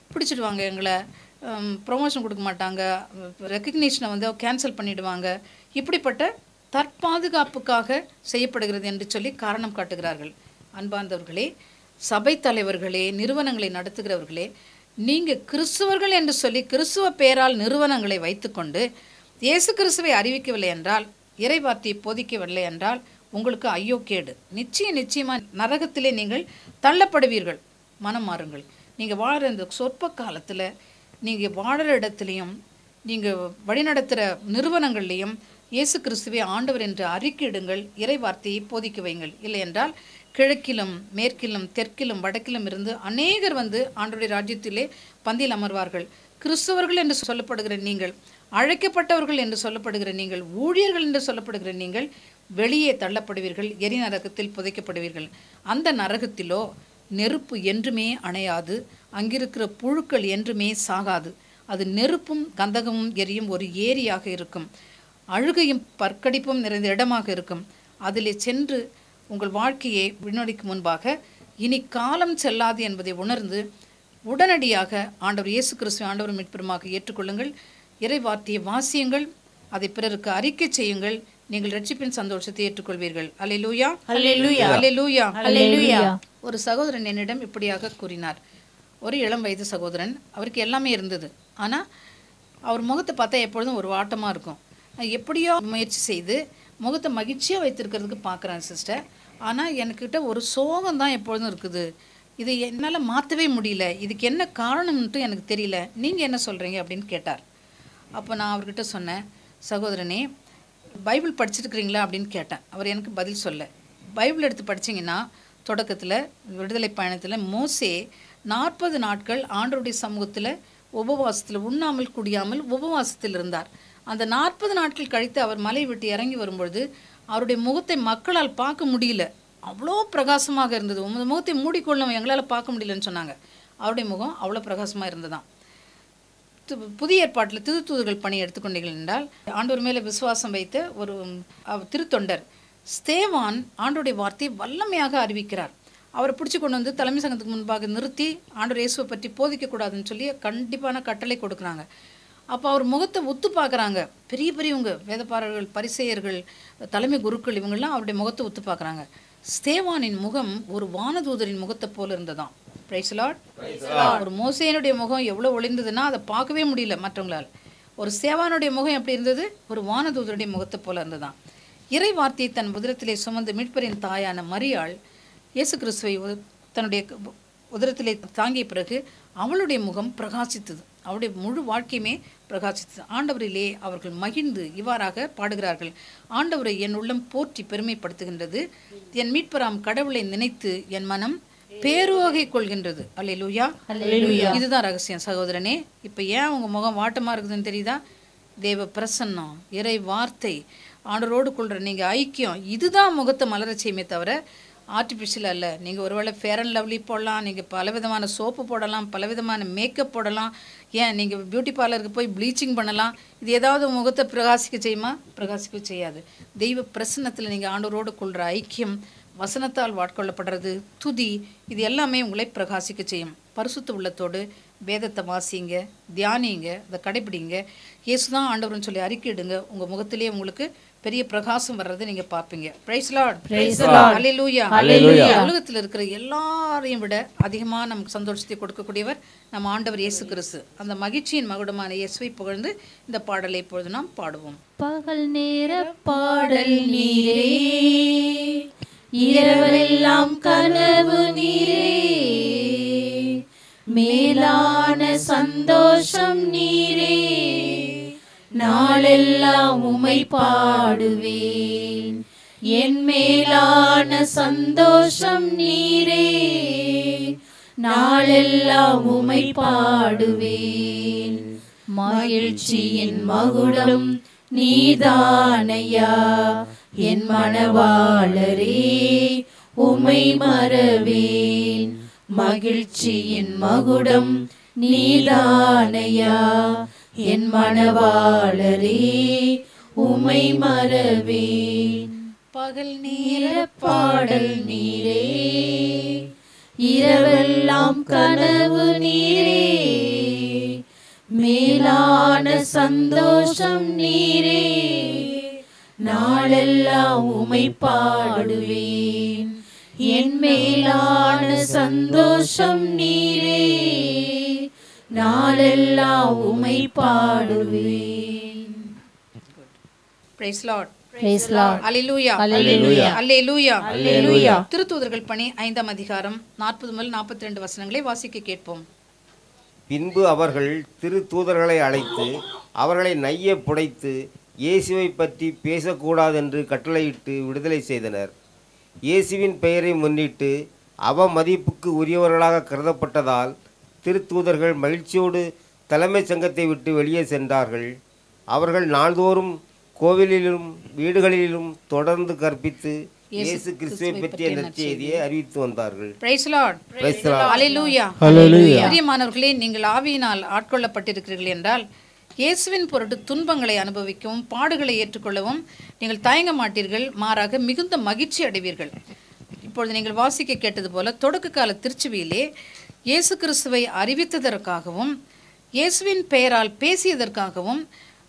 பிடிச்சிடுவாங்க, எங்களை ப்ரொமோஷன் கொடுக்க மாட்டாங்க, ரெக்கக்னிஷனை வந்து கேன்சல் பண்ணிடுவாங்க, இப்படிப்பட்ட தற்பாதுகாப்புக்காக செய்யப்படுகிறது என்று சொல்லி காரணம் காட்டுகிறார்கள். அன்பார்ந்தவர்களே, சபை தலைவர்களே, நிறுவனங்களை நடத்துகிறவர்களே, நீங்கள் கிறிஸ்துவர்கள் என்று சொல்லி கிறிஸ்துவ பெயரால் நிறுவனங்களை வைத்துக்கொண்டு இயேசு கிறிஸ்துவை அறிவிக்கவில்லை என்றால், இறைவார்த்தையை போதிக்கவில்லை என்றால் உங்களுக்கு ஐயோ கேடு. நிச்சயமாக நரகத்திலே நீங்கள் தள்ளப்படுவீர்கள். மனம் மாறுங்கள். நீங்கள் வாழ்கிற இந்த சொற்ப காலத்தில் நீங்கள் வாழற இடத்துலையும் நீங்கள் வழிநடத்துகிற நிறுவனங்கள்லையும் இயேசு கிறிஸ்துவை ஆண்டவர் என்று அறிக்கையிடுங்கள், இறை வார்த்தையை போதிக்க வைங்கள். இல்லை என்றால் கிழக்கிலும் மேற்கிலும் தெற்கிலும் வடக்கிலும் இருந்து அநேகர் வந்து ஆண்டவருடைய ராஜ்யத்திலே பந்தியில் அமர்வார்கள். கிறிஸ்தவர்கள் என்று சொல்லப்படுகிற நீங்கள், அழைக்கப்பட்டவர்கள் என்று சொல்லப்படுகிற நீங்கள், ஊழியர்கள் என்று சொல்லப்படுகிற நீங்கள் வெளியே தள்ளப்படுவீர்கள், எரி நரகத்தில் புதைக்கப்படுவீர்கள். அந்த நரகத்திலோ நெருப்பு என்றுமே அணையாது, அங்கிருக்கிற புழுக்கள் என்றுமே சாகாது. அது நெருப்பும் கந்தகமும் எரியும் ஒரு ஏரியாக இருக்கும், அழுகையும் பற்கடிப்பும் நிறைந்த இடமாக இருக்கும். அதிலே சென்று உங்கள் வாழ்க்கையை விண்ணொடிக்கு முன்பாக இனி காலம் செல்லாது என்பதை உணர்ந்து உடனடியாக ஆண்டவர் இயேசு கிறிஸ்துவை ஆண்டவர் மீட்பெருமாக ஏற்றுக்கொள்ளுங்கள். இறை வார்த்தையை வாசியுங்கள், அதை பிறருக்கு அறிக்கை செய்யுங்கள். நீங்கள் ரட்சிப்பின் சந்தோஷத்தை ஏற்றுக்கொள்வீர்கள். அல்லேலூயா, அல்லேலூயா, அல்லேலூயா, அல்லேலூயா. ஒரு சகோதரன் என்னிடம் இப்படியாக கூறினார். ஒரு இளம் வயது சகோதரன், அவருக்கு எல்லாமே இருந்தது. ஆனால் அவர் முகத்தை பார்த்தா எப்பொழுதும் ஒரு வாட்டமாக இருக்கும். எப்படியோ முயற்சி செய்து முகத்தை மகிழ்ச்சியாக வைத்திருக்கிறதுக்கு பார்க்குறேன் சிஸ்டர். ஆனால் எனக்கிட்ட ஒரு சோகம் தான் எப்பொழுதும் இருக்குது. இது என்னால் மாற்றவே முடியல. இதுக்கு என்ன காரணம்ன்ட்டு எனக்கு தெரியல. நீங்கள் என்ன சொல்கிறீங்க அப்படின்னு கேட்டார். அப்போ நான் அவர்கிட்ட சொன்னேன், சகோதரனே பைபிள் படிச்சிருக்கிறீங்களா அப்படின்னு கேட்டேன். அவர் எனக்கு பதில் சொல்ல. பைபிள் எடுத்து படிச்சிங்கன்னா தொடக்கத்தில் விடுதலை பயணத்தில் மோசே 40 நாட்கள் ஆண்டவருடைய சமூகத்தில் உபவாசத்தில் உண்ணாமல் குடியாமல் உபவாசத்தில் இருந்தார். அந்த 40 நாட்கள் கழித்து அவர் மலை விட்டு இறங்கி வரும்பொழுது அவருடைய முகத்தை மக்களால் பார்க்க முடியல. அவ்வளோ பிரகாசமாக இருந்தது. உங்கள் முகத்தை மூடிக்கொள்ளும், எங்களால் பார்க்க முடியலன்னு சொன்னாங்க. அவருடைய முகம் அவ்வளோ பிரகாசமாக இருந்ததான். புதிய ஏற்பாட்டில் திருத்தூதர்கள் பணி எடுத்துக்கொண்டீர்கள் என்றால், ஆண்டவர் மேலே விசுவாசம் வைத்த ஒரு திருத்தொண்டர் ஸ்தேவான் ஆண்டோடைய வார்த்தையை வல்லமையாக அறிவிக்கிறார். அவரை பிடிச்சி கொண்டு வந்து தலைமை சங்கத்துக்கு முன்பாக நிறுத்தி ஆண்டவர் இயேசுவை பற்றி போதிக்கக்கூடாதுன்னு சொல்லி கண்டிப்பான கட்டளை கொடுக்குறாங்க. அப்போ அவர் முகத்தை உத்து பார்க்குறாங்க. பெரிய பெரியவங்க வேதப்பாரர்கள், பரிசேயர்கள், தலைமை குருக்கள் இவங்கெல்லாம் அவருடைய முகத்தை உத்து பார்க்குறாங்க. ஸ்தேவானின் முகம் ஒரு வானதூதரின் முகத்தை போல இருந்ததாம். Praise Lord. ஒரு மோசேனுடைய முகம் எவ்வளோ ஒளிர்ந்ததுன்னா அதை பார்க்கவே முடியல மற்றவங்களால். ஒரு ஸ்தேவானுடைய முகம் எப்படி இருந்தது? ஒரு வானதூதருடைய முகத்தை போல இருந்ததாம். இறை வார்த்தையை தன் உதரத்திலே சுமந்து மீட்பரின் தாயான மரியாள் இயேசு கிறிஸ்துவை தன்னுடைய உதரத்திலே தாங்கிய பிறகு அவளுடைய முகம் பிரகாசித்தது. அவருடைய முழு வாழ்க்கையுமே பிரகாசித்தது. ஆண்டவரிலே அவர்கள் மகிழ்ந்து இவ்வாறாக பாடுகிறார்கள். ஆண்டவரை என் உள்ளம் போற்றி பெருமைப்படுத்துகின்றது, என் மீட்பராம் கடவுளை நினைத்து என் மனம் பேருவகை கொள்கின்றது. அல்லேலூயா, அல்லேலூயா. இதுதான் ரகசியம் சகோதரனே. இப்போ ஏன் உங்கள் முகம் வாட்டமாக இருக்குதுன்னு தெரியுதா? தேவ பிரசன்னம், இறை வார்த்தை, ஆண்டவரோடு கொள்கிற நீங்கள் ஐக்கியம், இதுதான் முகத்தை மலர செய்யுமே தவிர ஆர்டிஃபிஷியல் அல்ல. நீங்கள் ஒருவேளை ஃபேர் அண்ட் லவ்லி போடலாம், நீங்கள் பலவிதமான சோப்பு போடலாம், பலவிதமான மேக்கப் போடலாம், ஏன் நீங்கள் பியூட்டி பார்லருக்கு போய் ப்ளீச்சிங் பண்ணலாம். இது ஏதாவது முகத்தை பிரகாசிக்க செய்யுமா? பிரகாசிக்க செய்யாது. தெய்வ பிரசன்னத்தில் நீங்கள் ஆண்டவரோடு கொள்கிற ஐக்கியம், வசனத்தால் வாட்கொள்ளப்படுறது, துதி, இது எல்லாமே உங்களை பிரகாசிக்க செய்யும். பரிசுத்த உள்ளத்தோடு வேதத்தை வாசிங்க, தியானிங்க, அதை கடைப்பிடிங்க. இயேசுதான் ஆண்டவர்னு சொல்லி அறிக்கையிடுங்க. உங்கள் முகத்திலே உங்களுக்கு பெரிய பிரகாசம் வர்றதை நீங்க பார்ப்பீங்க. பிரைஸ் லார்ட், பிரைஸ் லார்ட், ஹல்லேலூயா, ஹல்லேலூயா. உலகத்தில் இருக்கிற எல்லாரையும் விட அதிகமாக நமக்கு சந்தோஷத்தை கொடுக்கக்கூடியவர் நம்ம ஆண்டவர் இயேசு கிறிஸ்து. அந்த மகிழ்ச்சியின் மகுடமான இயேசுவை புகழ்ந்து இந்த பாடலை இப்பொழுது நாம் பாடுவோம். பகல் நேர பாடல் நீரே, இரவெல்லாம் கனவு நீரே, மேலான சந்தோஷம் நீரே, நாளெல்லாம் உம்மை பாடுவேன், என் மேலான சந்தோஷம் நீரே, நாளெல்லாம் உம்மை பாடுவேன், மகிழ்ச்சியின் மகுடம் நீதானையா, என் மணவாளரே உம்மை மறவேன், மகிழ்ச்சியின் மகுடம் நீதானையா, என் மணவாளரே உம்மை மறவேன். பகல் நேர பாடல் நீரே, இரவெல்லாம் கனவு நீரே, மேலான சந்தோஷம் நீரே, நாளெல்லாம் உமை பாடுவேன். என் மேலான சந்தோஷம் நீரே, நாளெல்லாம் உமை பாடுவேன். Praise Lord. Praise Lord. Hallelujah. Hallelujah. Hallelujah. Hallelujah. திருத்தூதர்கள் பணி 5ஆம் அதிகாரம் 40 முதல் 42 வசனங்களை வாசிக்க கேட்போம். பின்பு அவர்கள் திரு தூதர்களை அழைத்து அவர்களை நைய புடைத்து இயேசுவை பற்றி பேசக்கூடாதென்று கட்டளையிட்டு விடுதலை செய்தனர். இயேசுவின் பெயரை முன்னிட்டு அவமதிப்புக்கு உரியவர்களாக கருதப்பட்டதால் திருத்தூதர்கள் மகிழ்ச்சியோடு தலைமை சங்கத்தை விட்டு வெளியே சென்றார்கள். அவர்கள் நாள்தோறும் கோவிலிலும் வீடுகளிலும் தொடர்ந்து கற்பித்து இயேசு கிறிஸ்துவை பற்றிய நற்செய்தியை அறிவித்து வந்தார்கள். Praise Lord. Praise the Lord. Hallelujah. Hallelujah. பிரியமானவர்களே, நீங்கள் ஆவியினால் ஆட்கொள்ளப்பட்டிருக்கிறீர்கள் என்றால் இயேசுவின் பொருட்டு துன்பங்களை அனுபவிக்கவும் பாடுகளை ஏற்றுக்கொள்ளவும் நீங்கள் தயங்க மாட்டீர்கள், மாறாக மிகுந்த மகிழ்ச்சி அடைவீர்கள். இப்பொழுது நீங்கள் வாசிக்க கேட்டது போல தொடக்க கால திருச்சுவியிலே இயேசு கிறிஸ்துவை அறிவித்ததற்காகவும் இயேசுவின் பெயரால் பேசியதற்காகவும்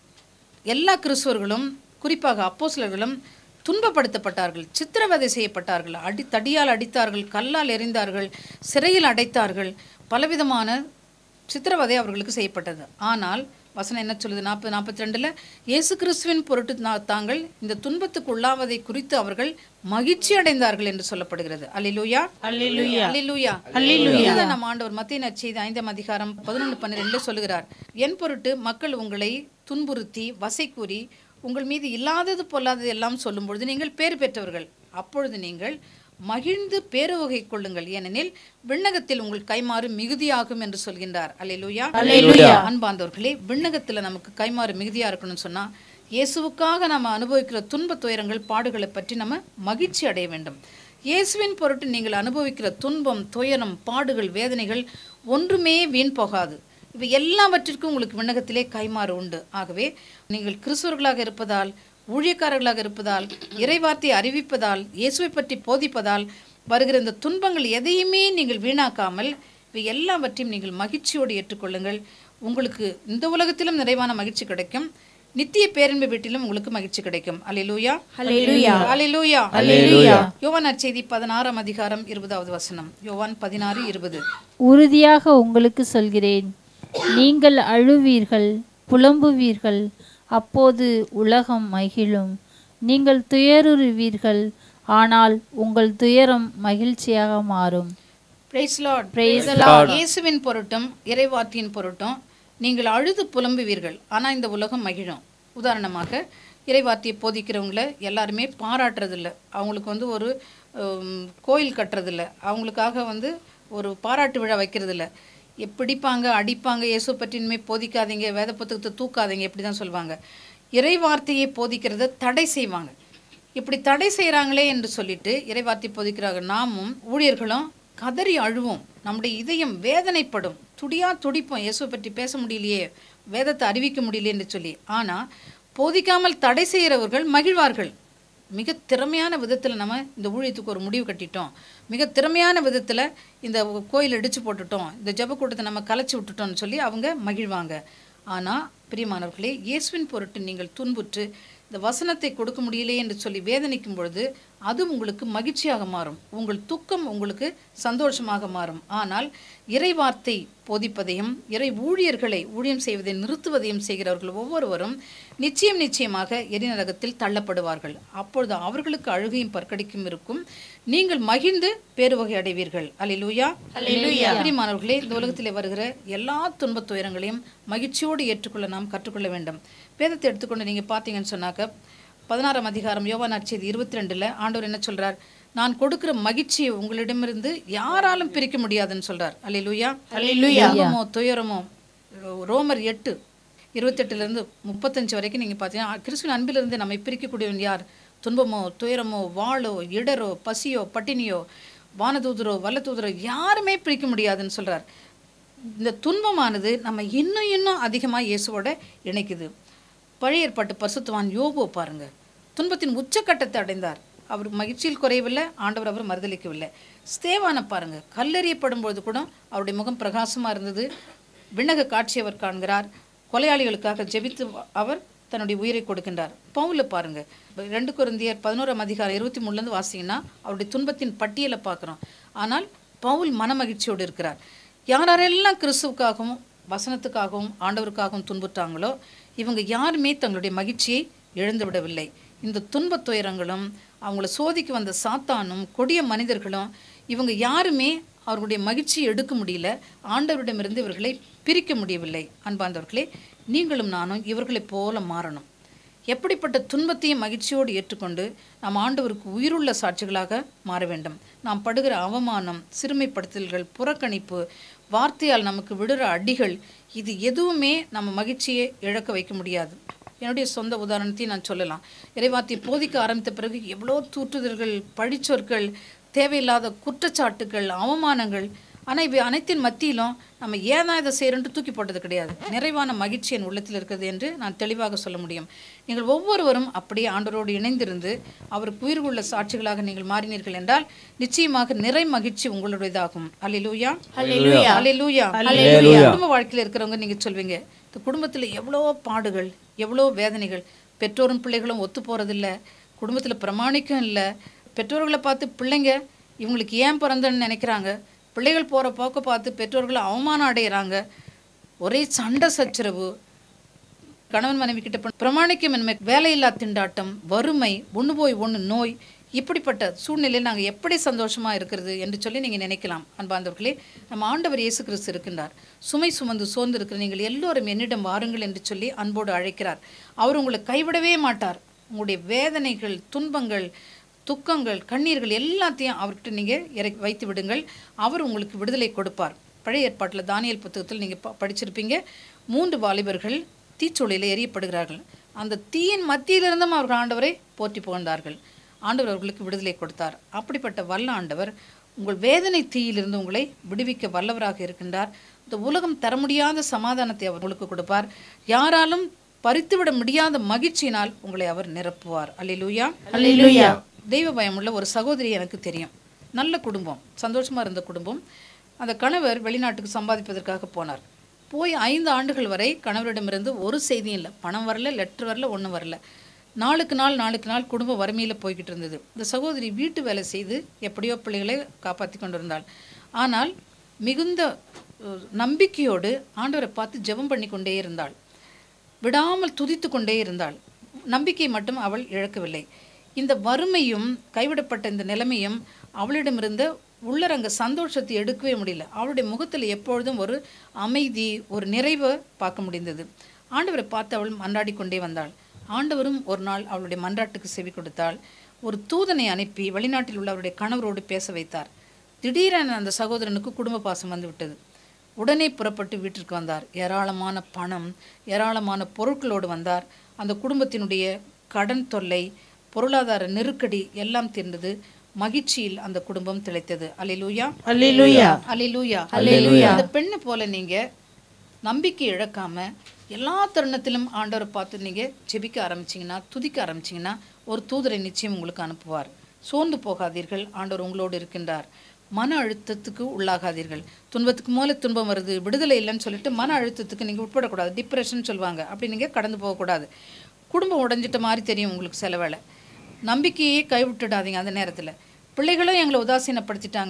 எல்லா கிறிஸ்துவர்களும் குறிப்பாக அப்போஸ்தலர்களும் துன்பப்படுத்தப்பட்டார்கள், சித்திரவதை செய்யப்பட்டார்கள், தடியால் அடித்தார்கள், கல்லால் எறிந்தார்கள், சிறையில் அடைத்தார்கள், பலவிதமான சித்திரவதை அவர்களுக்கு செய்யப்பட்டது. ஆனால் வசனம் என்ன சொல்லுது? 40-42 இயேசு கிறிஸ்துவின் பொருட்டு தாங்கள் இந்த துன்பத்துக்கு உள்ளாவதை குறித்து அவர்கள் மகிழ்ச்சி அடைந்தார்கள் என்று சொல்லப்படுகிறது. அல்லேலூயா. அல்லேலூயா. அல்லேலூயா. அல்லேலூயா. நம் ஆண்டவர் மத்தேயு நற்செய்தி 5ஆம் அதிகாரம் 11-12 சொல்லுகிறார், என் பொருட்டு மக்கள் உங்களை துன்புறுத்தி வசை கூறி உங்கள் மீது இல்லாதது பொல்லாதது எல்லாம் சொல்லும் பொழுது நீங்கள் பேறு பெற்றவர்கள். அப்பொழுது நீங்கள் மகிழ்ந்து பேருவகை கொள்ளுங்கள், ஏனெனில் விண்ணகத்தில் உங்கள் கைமாறு மிகுதியாகும் என்று சொல்கின்றார். அல்லேலூயா. அல்லேலூயா. அன்பார்ந்தவர்களே, விண்ணகத்தில் நமக்கு கைமாறு மிகுதியாக இருக்கணும்னு சொன்னால் இயேசுவுக்காக நம்ம அனுபவிக்கிற துன்ப துயரங்கள் பாடுகளை பற்றி நம்ம மகிழ்ச்சி அடைய வேண்டும். இயேசுவின் பொருட்டு நீங்கள் அனுபவிக்கிற துன்பம் துயரம் பாடுகள் வேதனைகள் ஒன்றுமே வீண் போகாது. இவை எல்லாவற்றிற்கும் உங்களுக்கு விண்ணகத்திலே கைமாறு உண்டு. ஆகவே நீங்கள் கிறிஸ்தவர்களாக இருப்பதால், ஊழியக்காரர்களாக இருப்பதால், இறைவார்த்தை அறிவிப்பதால், இயேசுவை பற்றி போதிப்பதால் வருகிற இந்த துன்பங்கள் எதையுமே நீங்கள் வீணாக்காமல் இவை எல்லாவற்றையும் நீங்கள் மகிழ்ச்சியோடு ஏற்றுக்கொள்ளுங்கள். உங்களுக்கு இந்த உலகத்திலும் நிறைவான மகிழ்ச்சி கிடைக்கும், நித்திய பேரன்பு வீட்டிலும் உங்களுக்கு மகிழ்ச்சி கிடைக்கும். அல்லேலூயா. அல்லேலூயா. அல்லேலூயா. அல்லேலூயா. யோவான் நற்செய்தி 16ஆம் அதிகாரம் 20வது வசனம். யோவான் 16:20. உறுதியாக உங்களுக்கு சொல்கிறேன், நீங்கள் அழுவீர்கள், புலம்புவீர்கள், அப்போது உலகம் மகிழும். நீங்கள் துயருறுவீர்கள், ஆனால் உங்கள் துயரம் மகிழ்ச்சியாக மாறும். Praise Lord. Praise the Lord. இயேசுவின் பொருட்டும் இறைவார்த்தையின் பொருட்டும் நீங்கள் அழுது புலம்புவீர்கள், ஆனால் இந்த உலகம் மகிழும். உதாரணமாக இறைவார்த்தையை போதிக்கிறவங்கள எல்லாருமே பாராட்டுறதில்ல, அவங்களுக்கு ஒரு கோயில் கட்டுறதில்ல, அவங்களுக்காக ஒரு பாராட்டு விழா வைக்கிறதில்ல. பிடிப்பாங்க, அடிப்பாங்க, இயேசு பற்றி இனிமேல் போதிக்காதீங்க, வேத புத்தகத்தை தூக்காதீங்க, இப்படி தான் சொல்லுவாங்க. இறைவார்த்தையை போதிக்கிறத தடை செய்வாங்க. இப்படி தடை செய்கிறாங்களே என்று சொல்லிட்டு இறைவார்த்தை போதிக்கிறாங்க. நாமும் ஊழியர்களும் கதறி அழுவோம், நம்முடைய இதயம் வேதனைப்படும், துடிப்போம், இயேசுவை பற்றி பேச முடியலையே, வேதத்தை அறிவிக்க முடியலையே என்று சொல்லி. ஆனால் போதிக்காமல் தடை செய்கிறவர்கள் மகிழ்வார்கள். மிக திறமையான விதத்தில் நம்ம இந்த ஊழியத்துக்கு ஒரு முடிவு கட்டிட்டோம், மிக திறமையான விதத்தில் இந்த கோயில் இடித்து போட்டுட்டோம், இந்த ஜெபக்கூட்டத்தை நம்ம கலைச்சி விட்டுட்டோம்னு சொல்லி அவங்க மகிழ்வாங்க. ஆனால் பிரியமானவர்களே, இயேசுவின் பொருட்டு நீங்கள் துன்புற்று இந்த வசனத்தை கொடுக்க முடியலையே என்று சொல்லி வேதனைக்கும் பொழுது அது உங்களுக்கு மகிழ்ச்சியாக மாறும், உங்கள் துக்கம் உங்களுக்கு சந்தோஷமாக மாறும். ஆனால் இறைவார்த்தை போதிப்பதையும் இறை ஊழியர்களை ஊழியம் செய்வதை நிறுத்துவதையும் செய்கிறவர்கள் ஒவ்வொருவரும் நிச்சயமாக எரிநரகத்தில் தள்ளப்படுவார்கள். அப்பொழுது அவர்களுக்கு அழுகையும் பற்கடிக்கும் இருக்கும், நீங்கள் மகிழ்ந்து பேருவகை அடைவீர்கள். அல்லேலூயா. அல்லேலூயா. பிரியமானவர்களே, இந்த உலகத்திலே வருகிற எல்லா துன்பத் துயரங்களையும் மகிழ்ச்சியோடு ஏற்றுக்கொள்ள நாம் கற்றுக்கொள்ள வேண்டும். வேதத்தை எடுத்துக்கொண்டு நீங்கள் பார்த்தீங்கன்னு சொன்னாக்க 16ஆம் அதிகாரம் யோவான் நற்செய்தி 22 ஆண்டவர் என்ன சொல்றார்? நான் கொடுக்கிற மகிழ்ச்சியை உங்களிடமிருந்து யாராலும் பிரிக்க முடியாதுன்னு சொல்றார். அல்லேலூயா. அல்லேலூயா. துயரமோ ரோமர் 8:28 35 வரைக்கும் நீங்கள் பார்த்தீங்கன்னா கிறிஸ்துவின் அன்பிலிருந்து நம்மை பிரிக்கக்கூடியவன் யார்? துன்பமோ துயரமோ வாளோ இடரோ பசியோ பட்டினியோ வானதூதரோ வல்லதூதரோ யாருமே பிரிக்க முடியாதுன்னு சொல்றார். இந்த துன்பமானது நம்ம இன்னும் அதிகமாக இயேசுவோட இணைக்குது. பழைய ஏற்பாட்டு பரிசுத்தவான் யோபு பாருங்க, துன்பத்தின் உச்சக்கட்டத்தை அடைந்தார். அவர் மகிழ்ச்சியில் குறையவில்லை, ஆண்டவர் அவர் மறுதளிக்கவில்லை. ஸ்தேவானை பாருங்கள், கல்லெறியப்படும் பொழுது கூட அவருடைய முகம் பிரகாசமாக இருந்தது. விண்ணக காட்சி அவர் காண்கிறார். கொலையாளிகளுக்காக ஜெபித்து அவர் தன்னுடைய உயிரை கொடுக்கின்றார். பவுலை பாருங்கள், 2 கொரிந்தியர் 11:23 வாசிங்கன்னா அவருடைய துன்பத்தின் பட்டியலை பார்க்குறோம். ஆனால் பவுல் மனமகிழ்ச்சியோடு இருக்கிறார். யாரெல்லாம் கிறிஸ்துவுக்காகவும் வசனத்துக்காகவும் ஆண்டவருக்காகவும் துன்புற்றாங்களோ இவங்க யாருமே தங்களுடைய மகிழ்ச்சியை இழந்து விடவில்லை. இந்த துன்பத் துயரங்களும் அவங்கள சோதிக்க வந்த சாத்தானும் கொடிய மனிதர்களும் இவங்க யாருமே அவர்களுடைய மகிழ்ச்சியை எடுக்க முடியல, ஆண்டவரிடமிருந்து இவர்களை பிரிக்க முடியவில்லை. அன்பார்ந்தவர்களே, நீங்களும் நானும் இவர்களைப் போல மாறணும். எப்படிப்பட்ட துன்பத்தையும் மகிழ்ச்சியோடு ஏற்றுக்கொண்டு நாம் ஆண்டவருக்கு உயிருள்ள சாட்சிகளாக மாற வேண்டும். நாம் படுகிற அவமானம், சிறுமைப்படுத்தல்கள், புறக்கணிப்பு, வார்த்தையால் நமக்கு விடுற அடிகள், இது எதுவுமே நம்ம மகிழ்ச்சியை இழக்க வைக்க முடியாது. என்னுடைய சொந்த உதாரணத்தையும் நான் சொல்லலாம். இறைவார்த்தை போதிக்க ஆரம்பித்த பிறகு எவ்வளோ தூற்றுதல்கள், பழிச்சொற்கள், தேவையில்லாத குற்றச்சாட்டுகள், அவமானங்கள். ஆனால் இவை அனைத்தின் மத்தியிலும் நம்ம ஏன் தான் இதை செய்கிறோன்ட்டு தூக்கி போட்டது கிடையாது. நிறைவான மகிழ்ச்சி என் உள்ளத்தில் இருக்கிறது என்று நான் தெளிவாக சொல்ல முடியும். நீங்கள் ஒவ்வொருவரும் அப்படியே ஆண்டவரோடு இணைந்திருந்து அவருக்கு உயிர்வுள்ள சாட்சிகளாக நீங்கள் மாறினீர்கள் என்றால் நிச்சயமாக நிறை மகிழ்ச்சி உங்களுடையதாகும். அல்லேலூயா, அல்லேலூயா, அல்லேலூயா, அல்லேலூயா. குடும்ப வாழ்க்கையில் இருக்கிறவங்க நீங்கள் சொல்வீங்க, இந்த குடும்பத்தில் எவ்வளோ பாடுகள், எவ்வளோ வேதனைகள், பெற்றோரும் பிள்ளைகளும் ஒத்து போகிறதில்ல, குடும்பத்தில் பிரமாணிக்கம் இல்லை, பெற்றோர்களை பார்த்து பிள்ளைங்க இவங்களுக்கு ஏன் பிறந்தன்னு நினைக்கிறாங்க, பிள்ளைகள் போகிற போக்க பார்த்து பெற்றோர்களை அவமானம் அடைகிறாங்க, ஒரே சண்டை சச்சரவு, கணவன் மனைவி கிட்ட பிரமாணிக்கமின்மை, வேலையில்லா திண்டாட்டம், வறுமை, ஒன்று போய் ஒன்று நோய், இப்படிப்பட்ட சூழ்நிலையில் நாங்கள் எப்படி சந்தோஷமாக இருக்கிறது என்று சொல்லி நீங்கள் நினைக்கலாம். அன்பார்ந்தவர்களே, நம்ம ஆண்டவர் இயேசு கிறிஸ்து இருக்கின்றார். சுமை சுமந்து சோர்ந்து இருக்கிற நீங்கள் எல்லோரும் என்னிடம் வாருங்கள் என்று சொல்லி அன்போடு அழைக்கிறார். அவர் உங்களை கைவிடவே மாட்டார். உங்களுடைய வேதனைகள், துன்பங்கள், துக்கங்கள், கண்ணீர்கள் எல்லாத்தையும் அவர்கிட்ட நீங்கள் இறக்கி வைத்து விடுங்கள். அவர் உங்களுக்கு விடுதலை கொடுப்பார். பழைய ஏற்பாட்டில் தானியேல் புத்தகத்தில் நீங்கள் படிச்சிருப்பீங்க. 3 வாலிபர்கள் தீச்சூளையில் எரியப்படுகிறார்கள். அந்த தீயின் மத்தியிலிருந்தும் அவர்கள் ஆண்டவரை போற்றி புகழ்ந்தார்கள். ஆண்டவர் அவர்களுக்கு விடுதலை கொடுத்தார். அப்படிப்பட்ட வல்ல ஆண்டவர் உங்கள் வேதனை தீயிலிருந்து உங்களை விடுவிக்க வல்லவராக இருக்கின்றார். இந்த உலகம் தர முடியாத சமாதானத்தை அவர் உங்களுக்கு கொடுப்பார். யாராலும் பறித்துவிட முடியாத மகிழ்ச்சியினால் உங்களை அவர் நிரப்புவார். அல்லேலூயா, அல்லேலூயா. தெய்வ பயமுள்ள ஒரு சகோதரி எனக்கு தெரியும். நல்ல குடும்பம், சந்தோஷமாக இருந்த குடும்பம். அந்த கணவர் வெளிநாட்டுக்கு சம்பாதிப்பதற்காக போனார். போய் 5 ஆண்டுகள் வரை கணவரிடமிருந்து ஒரு செய்தியும் இல்லை. பணம் வரல, லெட்டர் வரல, ஒன்றும் வரல. நாளுக்கு நாள் குடும்ப வறுமையில் போய்கிட்டு இருந்தது. இந்த சகோதரி வீட்டு வேலை செய்து எப்படியோ பிள்ளைகளை காப்பாற்றி கொண்டு இருந்தாள். ஆனால் மிகுந்த நம்பிக்கையோடு ஆண்டவரை பார்த்து ஜெபம் பண்ணி கொண்டே இருந்தாள். விடாமல் துதித்து கொண்டே இருந்தாள். நம்பிக்கை மட்டும் அவள் இழக்கவில்லை. இந்த வறுமையும் கைவிடப்பட்ட இந்த நிலைமையும் அவளிடமிருந்த உள்ளரங்க சந்தோஷத்தை எடுக்கவே முடியல. அவளுடைய முகத்தில் எப்பொழுதும் ஒரு அமைதி, ஒரு நிறைவை பார்க்க முடிந்தது. ஆண்டவரை பார்த்து அவள் மன்றாடி கொண்டே வந்தாள். ஆண்டவரும் ஒரு நாள் அவளுடைய மன்றாட்டுக்கு செவி கொடுத்தாள். ஒரு தூதனை அனுப்பி வெளிநாட்டில் உள்ள அவருடைய கணவரோடு பேச வைத்தார். திடீரென அந்த சகோதரனுக்கு குடும்ப பாசம் வந்து விட்டது. உடனே புறப்பட்டு வீட்டிற்கு வந்தார். ஏராளமான பணம், ஏராளமான பொருட்களோடு வந்தார். அந்த குடும்பத்தினுடைய கடன் தொல்லை, பொருளாதார நெருக்கடி எல்லாம் தீர்ந்தது. மகிழ்ச்சியில் அந்த குடும்பம் திளைத்தது. அல்லேலூயா, அல்லேலூயா, அல்லேலூயா, அல்லேலூயா. அந்த பெண்ணை போல நீங்க நம்பிக்கை இழக்காம எல்லா தருணத்திலும் ஆண்டவரை பார்த்து நீங்க ஜெபிக்க ஆரம்பிச்சிங்கன்னா, துதிக்க ஆரம்பிச்சிங்கன்னா ஒரு தூதரை நிச்சயம் உங்களுக்கு அனுப்புவார். சோர்ந்து போகாதீர்கள், ஆண்டவர் உங்களோடு இருக்கின்றார். மன அழுத்தத்துக்கு உள்ளாகாதீர்கள். துன்பத்துக்கு மேலே துன்பம் வருது, விடுதலை இல்லைன்னு சொல்லிட்டு மன அழுத்தத்துக்கு நீங்கள் உட்படக்கூடாது. டிப்ரெஷன் சொல்லுவாங்க, அப்படி நீங்கள் கடந்து போகக்கூடாது. குடும்பம் உடைஞ்சிட்ட மாதிரி தெரியும் உங்களுக்கு சில வேளை. நம்பிக்கையே கைவிட்டுடாதீங்க. அந்த நேரத்தில் பிள்ளைகளும் எங்களை உதாசீனப்படுத்திட்டாங்க,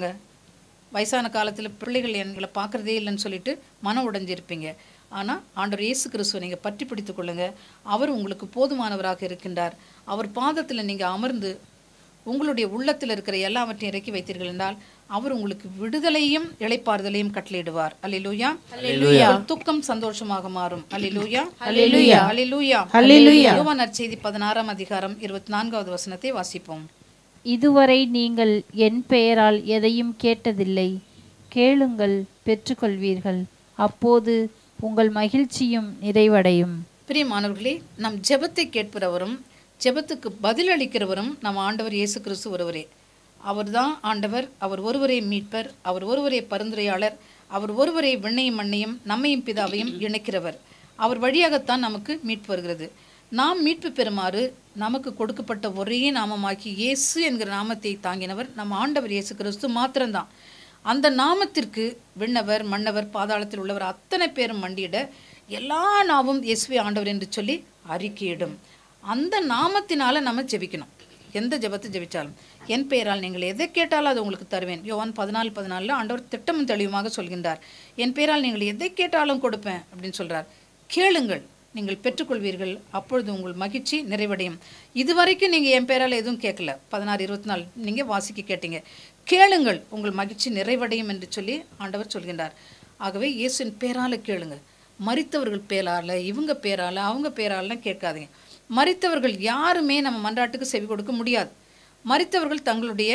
வயசான காலத்தில் பிள்ளைகள் எங்களை பார்க்குறதே இல்லைன்னு சொல்லிட்டு மனம் உடைஞ்சிருப்பீங்க. ஆனால் ஆண்டவர் இயேசு கிறிஸ்துவை நீங்கள் பற்றி பிடித்து கொள்ளுங்க. அவர் உங்களுக்கு போதுமானவராக இருக்கின்றார். அவர் பாதத்தில் நீங்கள் அமர்ந்து உங்களுடைய உள்ளத்தில் இருக்கிற எல்லாவற்றையும் இறக்கி வைத்தீர்கள் என்றால் அவர் உங்களுக்கு விடுதலையும் இளைப்பாறுதலையும் கட்டளையிடுவார். அல்லேலூயா, அல்லேலூயா. துக்கம் சந்தோஷமாக மாறும். அல்லேலூயா, அல்லேலூயா, அல்லேலூயா, அல்லேலூயா. யோவான் நற்செய்தி 16ஆம் அதிகாரம் 24வது வசனத்தை வாசிப்போம். இதுவரை நீங்கள் என் பெயரால் எதையும் கேட்டதில்லை. கேளுங்கள், பெற்றுக்கொள்வீர்கள். அப்போது உங்கள் மகிழ்ச்சியும் நிறைவடையும். பிரியமானவர்களே, நம் ஜெபத்தை கேட்பவரும் ஜெபத்துக்கு பதிலளிக்கிறவரும் நம் ஆண்டவர் இயேசு கிறிஸ்து ஒருவரே. அவர்தான் ஆண்டவர். அவர் ஒருவரே மீட்பர். அவர் ஒருவரே பரிந்துரையாளர். அவர் ஒருவரே விண்ணையும் மண்ணையும் நம்மையும் பிதாவையும் இணைக்கிறவர். அவர் வழியாகத்தான் நமக்கு மீட்பு வருகிறது. நாம் மீட்பு பெறுமாறு நமக்கு கொடுக்கப்பட்ட ஒரே நாமமாக்கி இயேசு என்கிற நாமத்தை தாங்கினவர் நம் ஆண்டவர் இயேசு கிறிஸ்து மாத்திரம்தான். அந்த நாமத்திற்கு விண்ணவர் மன்னவர் பாதாளத்தில் உள்ளவர் அத்தனை பேரும் மண்டியிட எல்லா நாவும் இயேசுவே ஆண்டவர் என்று சொல்லி அறிக்கையிடும். அந்த நாமத்தினால நம்ம ஜெபிக்கணும். எந்த ஜெபத்தை ஜெபிச்சாலும் என் பெயரால் நீங்கள் எதை கேட்டாலும் அது உங்களுக்கு தருவேன். யோவான் 14:14 ஆண்டவர் திட்டமும் தெளிவுமாக சொல்கின்றார். என் பெயரால் நீங்கள் எதை கேட்டாலும் கொடுப்பேன் அப்படின்னு சொல்றார். கேளுங்கள், நீங்கள் பெற்றுக்கொள்வீர்கள், அப்பொழுது உங்கள் மகிழ்ச்சி நிறைவடையும். இதுவரைக்கும் நீங்கள் என் பேரால் எதுவும் கேட்கல. 16:24 நீங்கள் வாசிக்க கேட்டீங்க. கேளுங்கள், உங்கள் மகிழ்ச்சி நிறைவடையும் என்று சொல்லி ஆண்டவர் சொல்கின்றார். ஆகவே இயேசுவின் பேரால் கேளுங்க. மரித்தவர்கள் பேரால், இவங்க பேரால், அவங்க பேராலாம் கேட்காதீங்க. மரித்தவர்கள் யாருமே நம்ம மன்றாட்டுக்கு செவி கொடுக்க முடியாது. மரித்தவர்கள் தங்களுடைய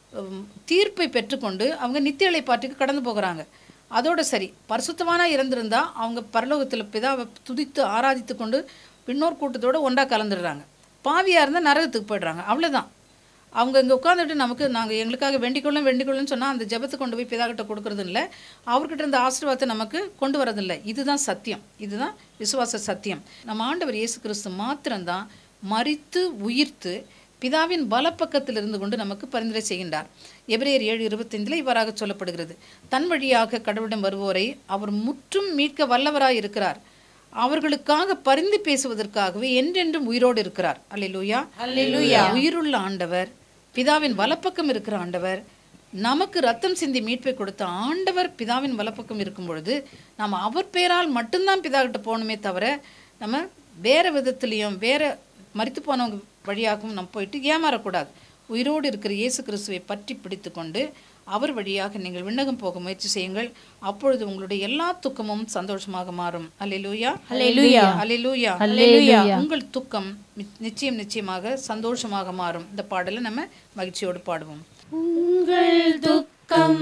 தீர்ப்பை பெற்றுக்கொண்டு அவங்க நித்திய இளைப்பாற்றுக்கு கடந்து போகிறாங்க. அதோட சரி, பரிசுத்தவானா இருந்திருந்தா அவங்க பரலோகத்தில் பிதாவை துதித்து ஆராதித்து கொண்டு பின்னோர் கூட்டத்தோடு ஒன்றா கலந்துடுறாங்க. பாவியாக இருந்தால் நரகத்துக்கு போய்டுறாங்க. அவ்வளோதான். அவங்க இங்கே உட்காந்துட்டு நாங்கள் எங்களுக்காக வேண்டிக்கொள்ளுன்னு சொன்னால் அந்த ஜெபத்தை கொண்டு போய் பிதாக்கிட்ட கொடுக்கறது இல்லை, அவர்கிட்ட இருந்த ஆசீர்வாதத்தை நமக்கு கொண்டு வரதில்லை. இதுதான் சத்தியம், இதுதான் விசுவாச சத்தியம். நம்ம ஆண்டவர் இயேசு கிறிஸ்து மாத்திரம்தான் மரித்து உயிர்த்து பிதாவின் பலப்பக்கத்தில் இருந்து கொண்டு நமக்கு பரிந்துரை செய்கின்றார். எபிரேயர் 7:25 இவ்வாறாக சொல்லப்படுகிறது, தன் வழியாக கடவுளிடம் வருவோரை அவர் முற்றும் மீட்க வல்லவராய் இருக்கிறார், அவர்களுக்காக பரிந்து பேசுவதற்காகவே என்றென்றும் உயிரோடு இருக்கிறார். அல்லேலூயா, அல்லேலூயா. உயிருள்ள ஆண்டவர், பிதாவின் வலப்பக்கம் இருக்கிற ஆண்டவர், நமக்கு ரத்தம் சிந்தி மீட்பை கொடுத்த ஆண்டவர் பிதாவின் வலப்பக்கம் இருக்கும் பொழுது நம்ம அவர் பேரால் மட்டும்தான் பிதா கிட்ட போகணுமே தவிர நம்ம வேற விதத்துலேயும் வேற மரித்து போனவங்க வழியாகவும் நம்ம போயிட்டு ஏமாறக்கூடாது. உயிரோடு இருக்கிற இயேசு கிறிஸ்துவை பற்றி பிடித்து கொண்டு அவர் வழியாக நீங்கள் விண்ணகம் போக முயற்சி செய்யுங்கள். அப்பொழுது உங்களுடைய எல்லா துக்கமும் சந்தோஷமாக மாறும். அல்லேலூயா, அல்லேலூயா, அல்லேலூயா, அல்லேலூயா. உங்கள் துக்கம் நிச்சயமாக சந்தோஷமாக மாறும். இந்த பாடலை நம்ம மகிழ்ச்சியோடு பாடுவோம். உங்கள் துக்கம்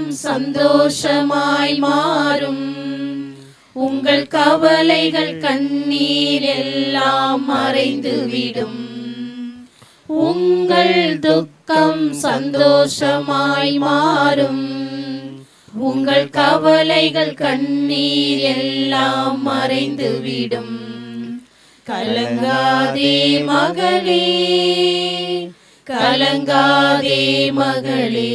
சந்தோஷமாய் மாறும், உங்கள் கவலைகள் கண்ணீர் எல்லாம் மறைந்துவிடும். உங்கள் துக்கம் சந்தோஷமாய் மாறும், உங்கள் கவலைகள் கண்ணீர் எல்லாம் மறைந்துவிடும். கலங்காதே மகளே, கலங்காதே மகளே,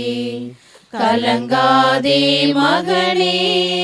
கலங்காதே மகளே,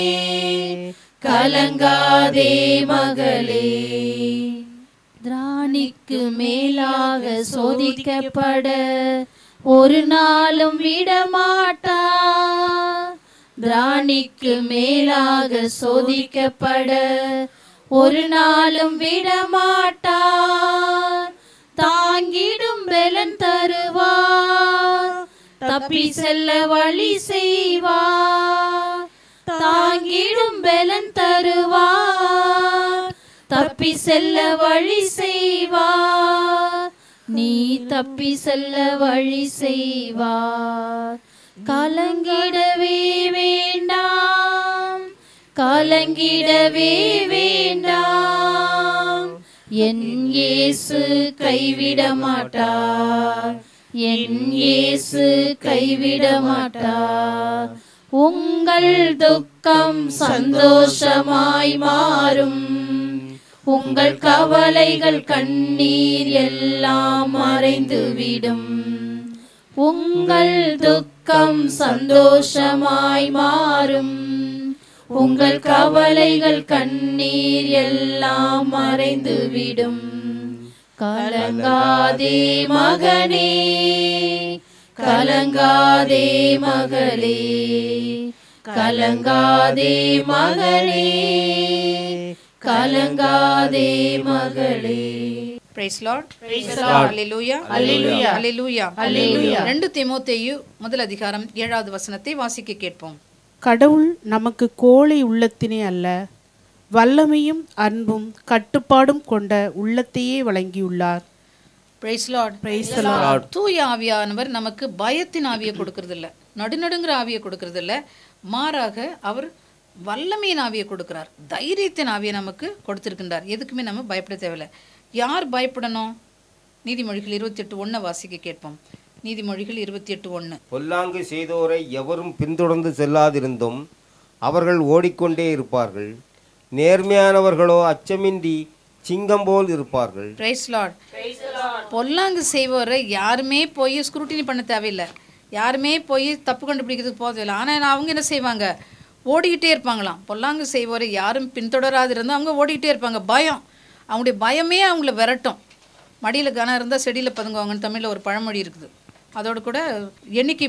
கலங்காதே மகளே. திராணிக்கு மேலாக சோதிக்கப்பட ஒரு நாளும் விடமாட்டார். திராணிக்கு மேலாக சோதிக்கப்பட ஒரு நாளும் விடமாட்டார். தாங்கிடும் பலன் தருவார், தப்பி செல்ல வழி செய்வார். தாங்கிடும் பலன் தருவார், தப்பி செல்ல வழி செய்வார். நீ தப்பி செல்ல வழி செய்வார். கலங்கிடவே வேண்டாம், கலங்கிடவே வேண்டாம். என் இயேசு கைவிட மாட்டார், என் இயேசு கைவிட மாட்டார். உங்கள் துக்கம் சந்தோஷமாய் மாறும், உங்கள் கவலைகள் கண்ணீர் எல்லாம் மறைந்துவிடும். உங்கள் துக்கம் சந்தோஷமாய் மாறும், உங்கள் கவலைகள் கண்ணீர் எல்லாம் மறைந்துவிடும். கலங்காதே மகனே, கலங்காதே மகளே, கலங்காதே மகனே, கலங்காதே மகளே. Praise Lord. Praise Lord. Hallelujah. Hallelujah. Hallelujah. Hallelujah. 2 தீமோத்தேயு 1:7 வாசிக்க கேட்போம். கடவுள் நமக்கு கோழை உள்ளத்தினே அல்ல, வல்லமையும் அன்பும் கட்டுப்பாடும் கொண்ட உள்ளத்தையே வழங்கியுள்ளார். Praise Lord. Praise the Lord. தூய ஆவியானவர் நமக்கு பயத்தின் ஆவியை கொடுக்கறது இல்ல, நடுநடுங்கிற ஆவியை கொடுக்கறது இல்ல, மாறாக அவர் வல்லமையின் ஆவியை கொடுக்கிறார், தைரியத்தின் ஆவியை நமக்கு கொடுத்திருக்கின்றார். எதுக்குமே நம்ம பயப்பட தேவையில்லை. யார் பயப்படணும்? நீதிமொழிகள் 28:1 வாசிக்க கேட்போம். நீதிமொழிகள் 28:1. பொல்லாங்கு செய்தோரை எவரும் பின்தொடர்ந்து செல்லாதிருந்தும் அவர்கள் ஓடிக்கொண்டே இருப்பார்கள். நேர்மையானவர்களோ அச்சமின்றி சிங்கம் போல் இருப்பார்கள். Praise Lord. பொல்லாங்கு செய்வோரை யாருமே போய் ஸ்க்ரூட்டினி பண்ண தேவையில்லை, யாருமே போய் தப்பு கண்டுபிடிக்கிறதுக்கு போதில்லை. ஆனால் அவங்க என்ன செய்வாங்க, ஓடிக்கிட்டே இருப்பாங்களாம். பொல்லாங்கு செய்வோரை யாரும் பின்தொடராது இருந்தால் அவங்க ஓடிக்கிட்டே இருப்பாங்க. பயம், அவங்களுடைய பயமே அவங்கள விரட்டும். மடியில் கனம் இருந்தால் செடியில் பதுங்குவாங்கன்னு தமிழில் ஒரு பழமொழி இருக்குது. அதோடு கூட எண்ணிக்கை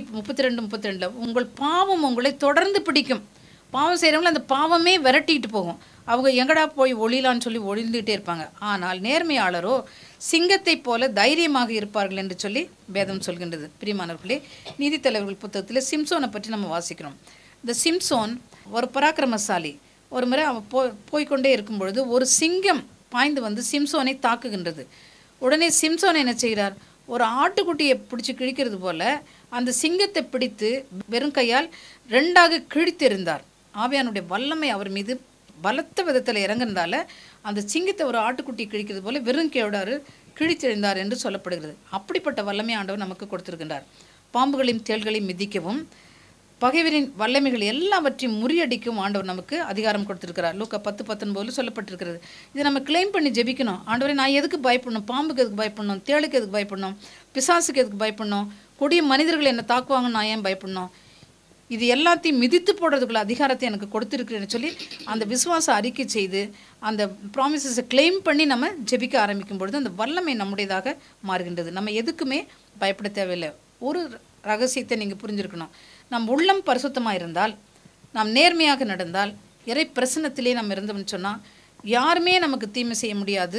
32 உங்கள் பாவம் உங்களை தொடர்ந்து பிடிக்கும். பாவம் செய்கிறவங்கள அந்த பாவமே விரட்டிட்டு போகும். அவங்க எங்கடா போய் ஒளிலான்னு சொல்லி ஒளிந்துகிட்டே இருப்பாங்க. ஆனால் நேர்மையாளரோ சிங்கத்தை போல தைரியமாக இருப்பார்கள் என்று சொல்லி வேதம் சொல்கின்றது. பிரியமானவர்களே, நீதித்தலைவர்கள் புத்தகத்தில் சிம்சோனை பற்றி நம்ம வாசிக்கிறோம். இந்த சிம்சோன் ஒரு பராக்கிரமசாலி. ஒரு முறை அவன் போய்கொண்டே இருக்கும் பொழுது ஒரு சிங்கம் பாய்ந்து வந்து சிம்சோனை தாக்குகின்றது. உடனே சிம்சோன் என்ன செய்கிறார், ஒரு ஆட்டுக்குட்டியை பிடிச்சி கிழிக்கிறது போல அந்த சிங்கத்தை பிடித்து வெறும் கையால் 2ஆக கிழித்தெறிந்தார். ஆவியானுடைய வல்லமை அவர் மீது பலத்த விதத்தில் இறங்குறதால அந்த சிங்கத்தை ஒரு ஆட்டுக்குட்டி கிழிக்கிறது போல வெறும் கையோடாரு கிழித்தெறிந்தார் என்று சொல்லப்படுகிறது. அப்படிப்பட்ட வல்லமை ஆண்டவர் நமக்கு கொடுத்திருக்கின்றார். பாம்புகளையும் தேள்களையும் மிதிக்கவும் பகைவரின் வல்லமைகள் எல்லாவற்றையும் முறியடிக்கும் ஆண்டவர் நமக்கு அதிகாரம் கொடுத்திருக்கிறார். லூக்கா 10:19 சொல்லப்பட்டிருக்கிறது. இதை நம்ம கிளைம் பண்ணி ஜெபிக்கணும். ஆண்டவரே, நான் எதுக்கு பயப்படணும், பாம்புக்கு எதுக்கு பயப்படணும், தேளுக்கு எதுக்கு பயப்படணும், பிசாசுக்கு எதுக்கு பயப்படணும், கொடிய மனிதர்கள் என்னை தாக்குவாங்கன்னு நான் ஏன் பயப்படணும், இது எல்லாத்தையும் மிதித்து போடுறதுக்குள்ள அதிகாரத்தை எனக்கு கொடுத்துருக்குறேன்னு சொல்லி அந்த விசுவாச அறிக்கை செய்து அந்த ப்ராமிசஸை கிளைம் பண்ணி நம்ம ஜெபிக்க ஆரம்பிக்கும் பொழுது அந்த வல்லமை நம்முடையதாக மாறுகின்றது. நம்ம எதுக்குமே பயப்பட தேவையில்லை. ஒரு ரகசியத்தை நீங்கள் புரிஞ்சிருக்கணும். நம் உள்ளம் பரிசுத்தமாக இருந்தால், நாம் நேர்மையாக நடந்தால், இறை பிரசன்னத்திலே நம்ம இருந்தோம்னு சொன்னால் யாருமே நமக்கு தீமை செய்ய முடியாது.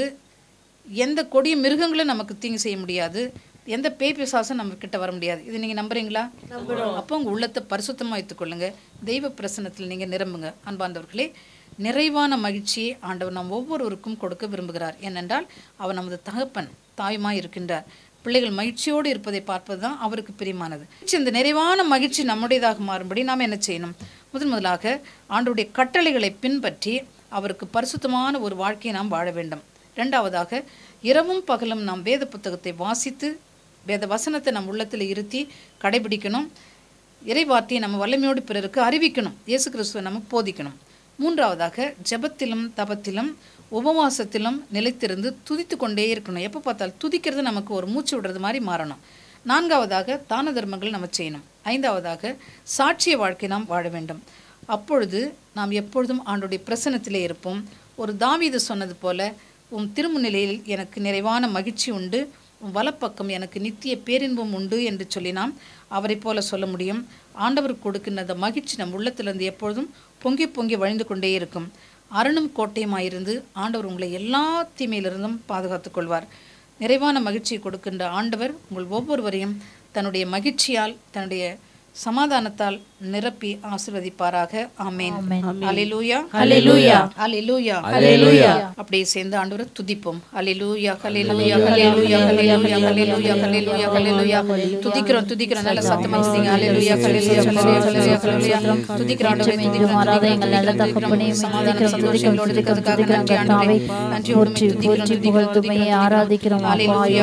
எந்த கொடிய மிருகங்களும் நமக்கு தீங்கு செய்ய முடியாது. எந்த பேய் பிசாசும் நம்ம கிட்ட வர முடியாது. இது நீங்கள் நம்புறீங்களா? அப்போ உங்கள் உள்ளத்தை பரிசுத்தமாக வைத்துக்கொள்ளுங்க. தெய்வ பிரசன்னத்தில் நீங்கள் நிரம்புங்க. அன்பார்ந்தவர்களே, நிறைவான மகிழ்ச்சியை ஆண்டவர் நாம் ஒவ்வொருவருக்கும் கொடுக்க விரும்புகிறார். ஏனென்றால் அவர் நமது தகப்பன், தாயுமாய் இருக்கின்றார். பிள்ளைகள் மகிழ்ச்சியோடு இருப்பதை பார்ப்பது தான் அவருக்கு பிரியமானது. இந்த நிறைவான மகிழ்ச்சி நம்முடையதாக மாறும்படி நாம் என்ன செய்யணும்? முதலாக ஆண்டவருடைய கட்டளைகளை பின்பற்றி அவருக்கு பரிசுத்தமான ஒரு வாழ்க்கையை நாம் வாழ வேண்டும். 2ஆவதாக இரவும் பகலும் நாம் வேத புத்தகத்தை வாசித்து வேத வசனத்தை நம் உள்ளத்தில் இருத்தி கடைபிடிக்கணும். இறைவார்த்தையை நம்ம வல்லமையோடு பிறருக்கு அறிவிக்கணும். இயேசு கிறிஸ்துவை நம்ம போதிக்கணும். 3ஆவதாக ஜெபத்திலும் தபத்திலும் உபவாசத்திலும் நிலைத்திருந்து துதித்து கொண்டே இருக்கணும். எப்போ பார்த்தாலும் துதிக்கிறது நமக்கு ஒரு மூச்சு விடுறது மாதிரி மாறணும். 4ஆவதாக தான தர்மங்கள் நம்ம செய்யணும். 5ஆவதாக சாட்சிய வாழ்க்கை நாம் வாழ வேண்டும். அப்பொழுது நாம் எப்பொழுதும் ஆண்டவருடைய பிரசன்னத்திலே இருப்போம். ஒரு தாவீது சொன்னது போல, உம் திருமுன்னிலையில் எனக்கு நிறைவான மகிழ்ச்சி உண்டு, உம் வலப்பக்கம் எனக்கு நித்திய பேரின்பம் உண்டு என்று சொல்லி நாம் அவரை போல சொல்ல முடியும். ஆண்டவருக்கு கொடுக்கின்ற அந்த மகிழ்ச்சி நம் உள்ளத்திலிருந்து எப்பொழுதும் பொங்கி பொங்கி வழிந்து கொண்டே இருக்கும். அரணும் கோட்டையுமாயிருந்து ஆண்டவர் உங்களை எல்லா தீமையிலிருந்தும் பாதுகாத்துக் கொள்வார். நிறைவான மகிழ்ச்சியை கொடுக்கின்ற ஆண்டவர் உங்கள் ஒவ்வொருவரையும் தன்னுடைய மகிழ்ச்சியால், தன்னுடைய சமாதானத்தால் நிரப்பி ஆசீர்வதிப்பாராக. ஆமென். அல்லேலூயா, அல்லேலூயா, அல்லேலூயா, அல்லேலூயா. அப்படியே சேர்ந்து ஆண்டவரை துதிப்போம். அல்லேலூயா, அல்லேலூயா, அல்லேலூயா, அல்லேலூயா, அல்லேலூயா, அல்லேலூயா, அல்லேலூயா. துதிக்கிறோம், துதிக்கிறோம். நல்ல சத்தமா சொல்லுங்க. அல்லேலூயா, அல்லேலூயா, அல்லேலூயா, அல்லேலூயா. துதிக்கிறோம் ஆண்டவரே, துதிக்கிறோம். எங்கள் நல்ல தகப்பனே, சமாதான சந்தோஷங்களோடு இருக்கிறதுக்காக நன்றி ஆண்டவரே. நன்றியோடு துதிக்கிறோம், துதிக்கிறோம், ஆராதிக்கிறோம். அல்லேலூயா,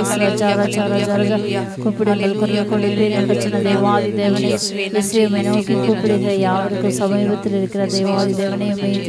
அல்லேலூயா, கூப்பிடுங்கள், குரல் பிரச்சனை தேவாதி தேவனே, கூப்பிடுகிற யாருக்கும் சமீபத்தில் இருக்கிற தேவாதி தேவனே,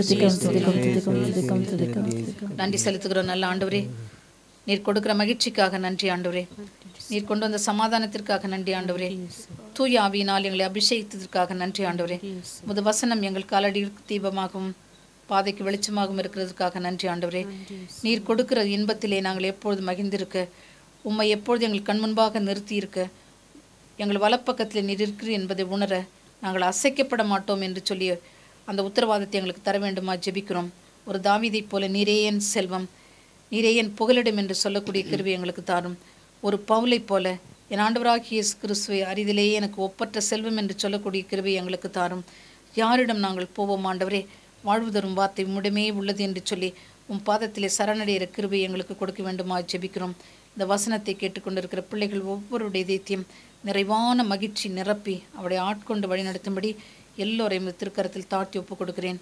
நன்றி செலுத்துகிறோம். நல்ல ஆண்டவரே, நீர் கொடுக்கிற மகிழ்ச்சிக்காக நன்றி ஆண்டவரே. நீர் கொண்டு வந்த சமாதானத்திற்காக நன்றி ஆண்டவரே. தூய ஆவியினால் எங்களை அபிஷேகித்ததற்காக நன்றி ஆண்டவரே. முத வசனம் எங்கள் காலடிக்கு தீபமாகவும் பாதைக்கு வெளிச்சமாகவும் இருக்கிறதுக்காக நன்றி ஆண்டவரே. நீர் கொடுக்கிற இன்பத்திலே நாங்கள் எப்பொழுது மகிழ்ந்திருக்க, உம்மை எப்பொழுது எங்கள் கண் முன்பாக நிறுத்தி இருக்க, எங்கள் வலப்பக்கத்தில் நீர் இருக்கிறீர் என்பதை உணர நாங்கள் அசைக்கப்பட மாட்டோம் என்று சொல்லி அந்த உத்தரவாதத்தை எங்களுக்கு தர வேண்டுமா ஜெபிக்கிறோம். ஒரு தாவீதைப் போல நீரே என் செல்வம், நீரே என் புகலிடம் என்று சொல்லக்கூடிய கிருபை எங்களுக்கு தாரும். ஒரு பவுலை போல என் ஆண்டவராகிய இயேசு கிறிஸ்துவை அறிதிலேயே எனக்கு ஒப்பற்ற செல்வம் என்று சொல்லக்கூடிய கிருபை எங்களுக்கு தாரும். யாரிடம் நாங்கள் போவோம் ஆண்டவரே? வாழ்வு தரும் வார்த்தை உம்மிடமே உள்ளது என்று சொல்லி உம் பாதத்திலே சரணடைகிற கிருபை எங்களுக்கு கொடுக்க வேண்டுமா ஜெபிக்கிறோம். இந்த வசனத்தை கேட்டுக்கொண்டிருக்கிற பிள்ளைகள் ஒவ்வொருடைய இதயத்தையும் நிறைவான மகிழ்ச்சி நிரப்பி அவளை ஆட்கொண்டு வழிநடத்தும்படி எல்லோரையும் திருக்கரத்தில் தாழ்த்தி ஒப்புக் கொடுக்கிறேன்.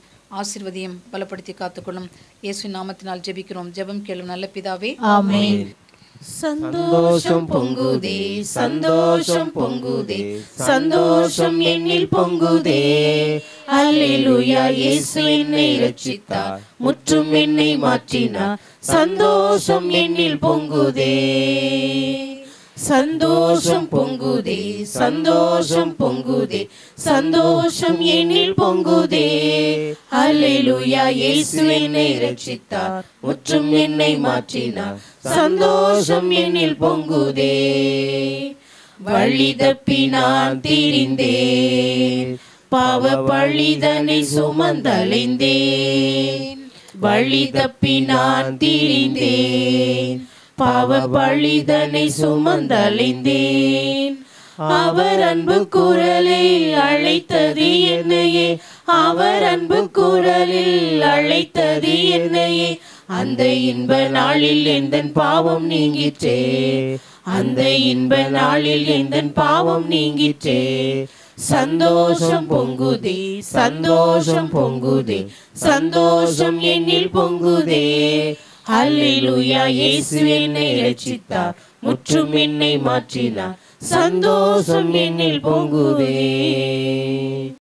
ஆசீர்வதியும் பலப்படுத்தி காத்துக்கொள்ளும். இயேசுவின் நாமத்தினால் ஜெபிக்கிறோம். ஜெபம் கேளும் நல்ல பிதாவே, ஆமென். சந்தோஷம் பொங்குதே, சந்தோஷம் பொங்குதே, சந்தோஷம் என்னில் பொங்குதே. அல்லேலூயா, இயேசு என்னை ரட்சித்தார், முற்றும் என்னை மாற்றினார். சந்தோஷம் என்னில் பொங்குதே, சந்தோஷம் பொங்குதே, சந்தோஷம் பொங்குதே, சந்தோஷம் என்னில் பொங்குதே. அல்லேலூயா, இயேசு என்னை ரட்சித்தார், முற்றும் என்னை மாற்றினார். சந்தோஷம் என்னில் பொங்குதே. வழி தப்பி நான் திரிந்தேன், பாவ பழிதனை சுமந்தலைந்தேன். வழி தப்பி நான் திரிந்தேன், பாவ பழிதனை சுமந்தலைந்தேன். அவர் அன்பு குரலில் அழைத்தது என்னையே, அவர் அன்பு குரலில் அழைத்தது என்னையே. அந்த இன்ப நாளில் எந்தன் பாவம் நீங்கிற்றே, அந்த இன்ப நாளில் எந்தன் பாவம் நீங்கிற்றே. சந்தோஷம் பொங்குதே, சந்தோஷம் பொங்குதே, சந்தோஷம் என்னில் பொங்குதே. அல்லேலூயா, இயேசு என்னை ரட்சித்தார், முற்றும் என்னை மாற்றினார். சந்தோஷம் என்னில் பொங்குதே.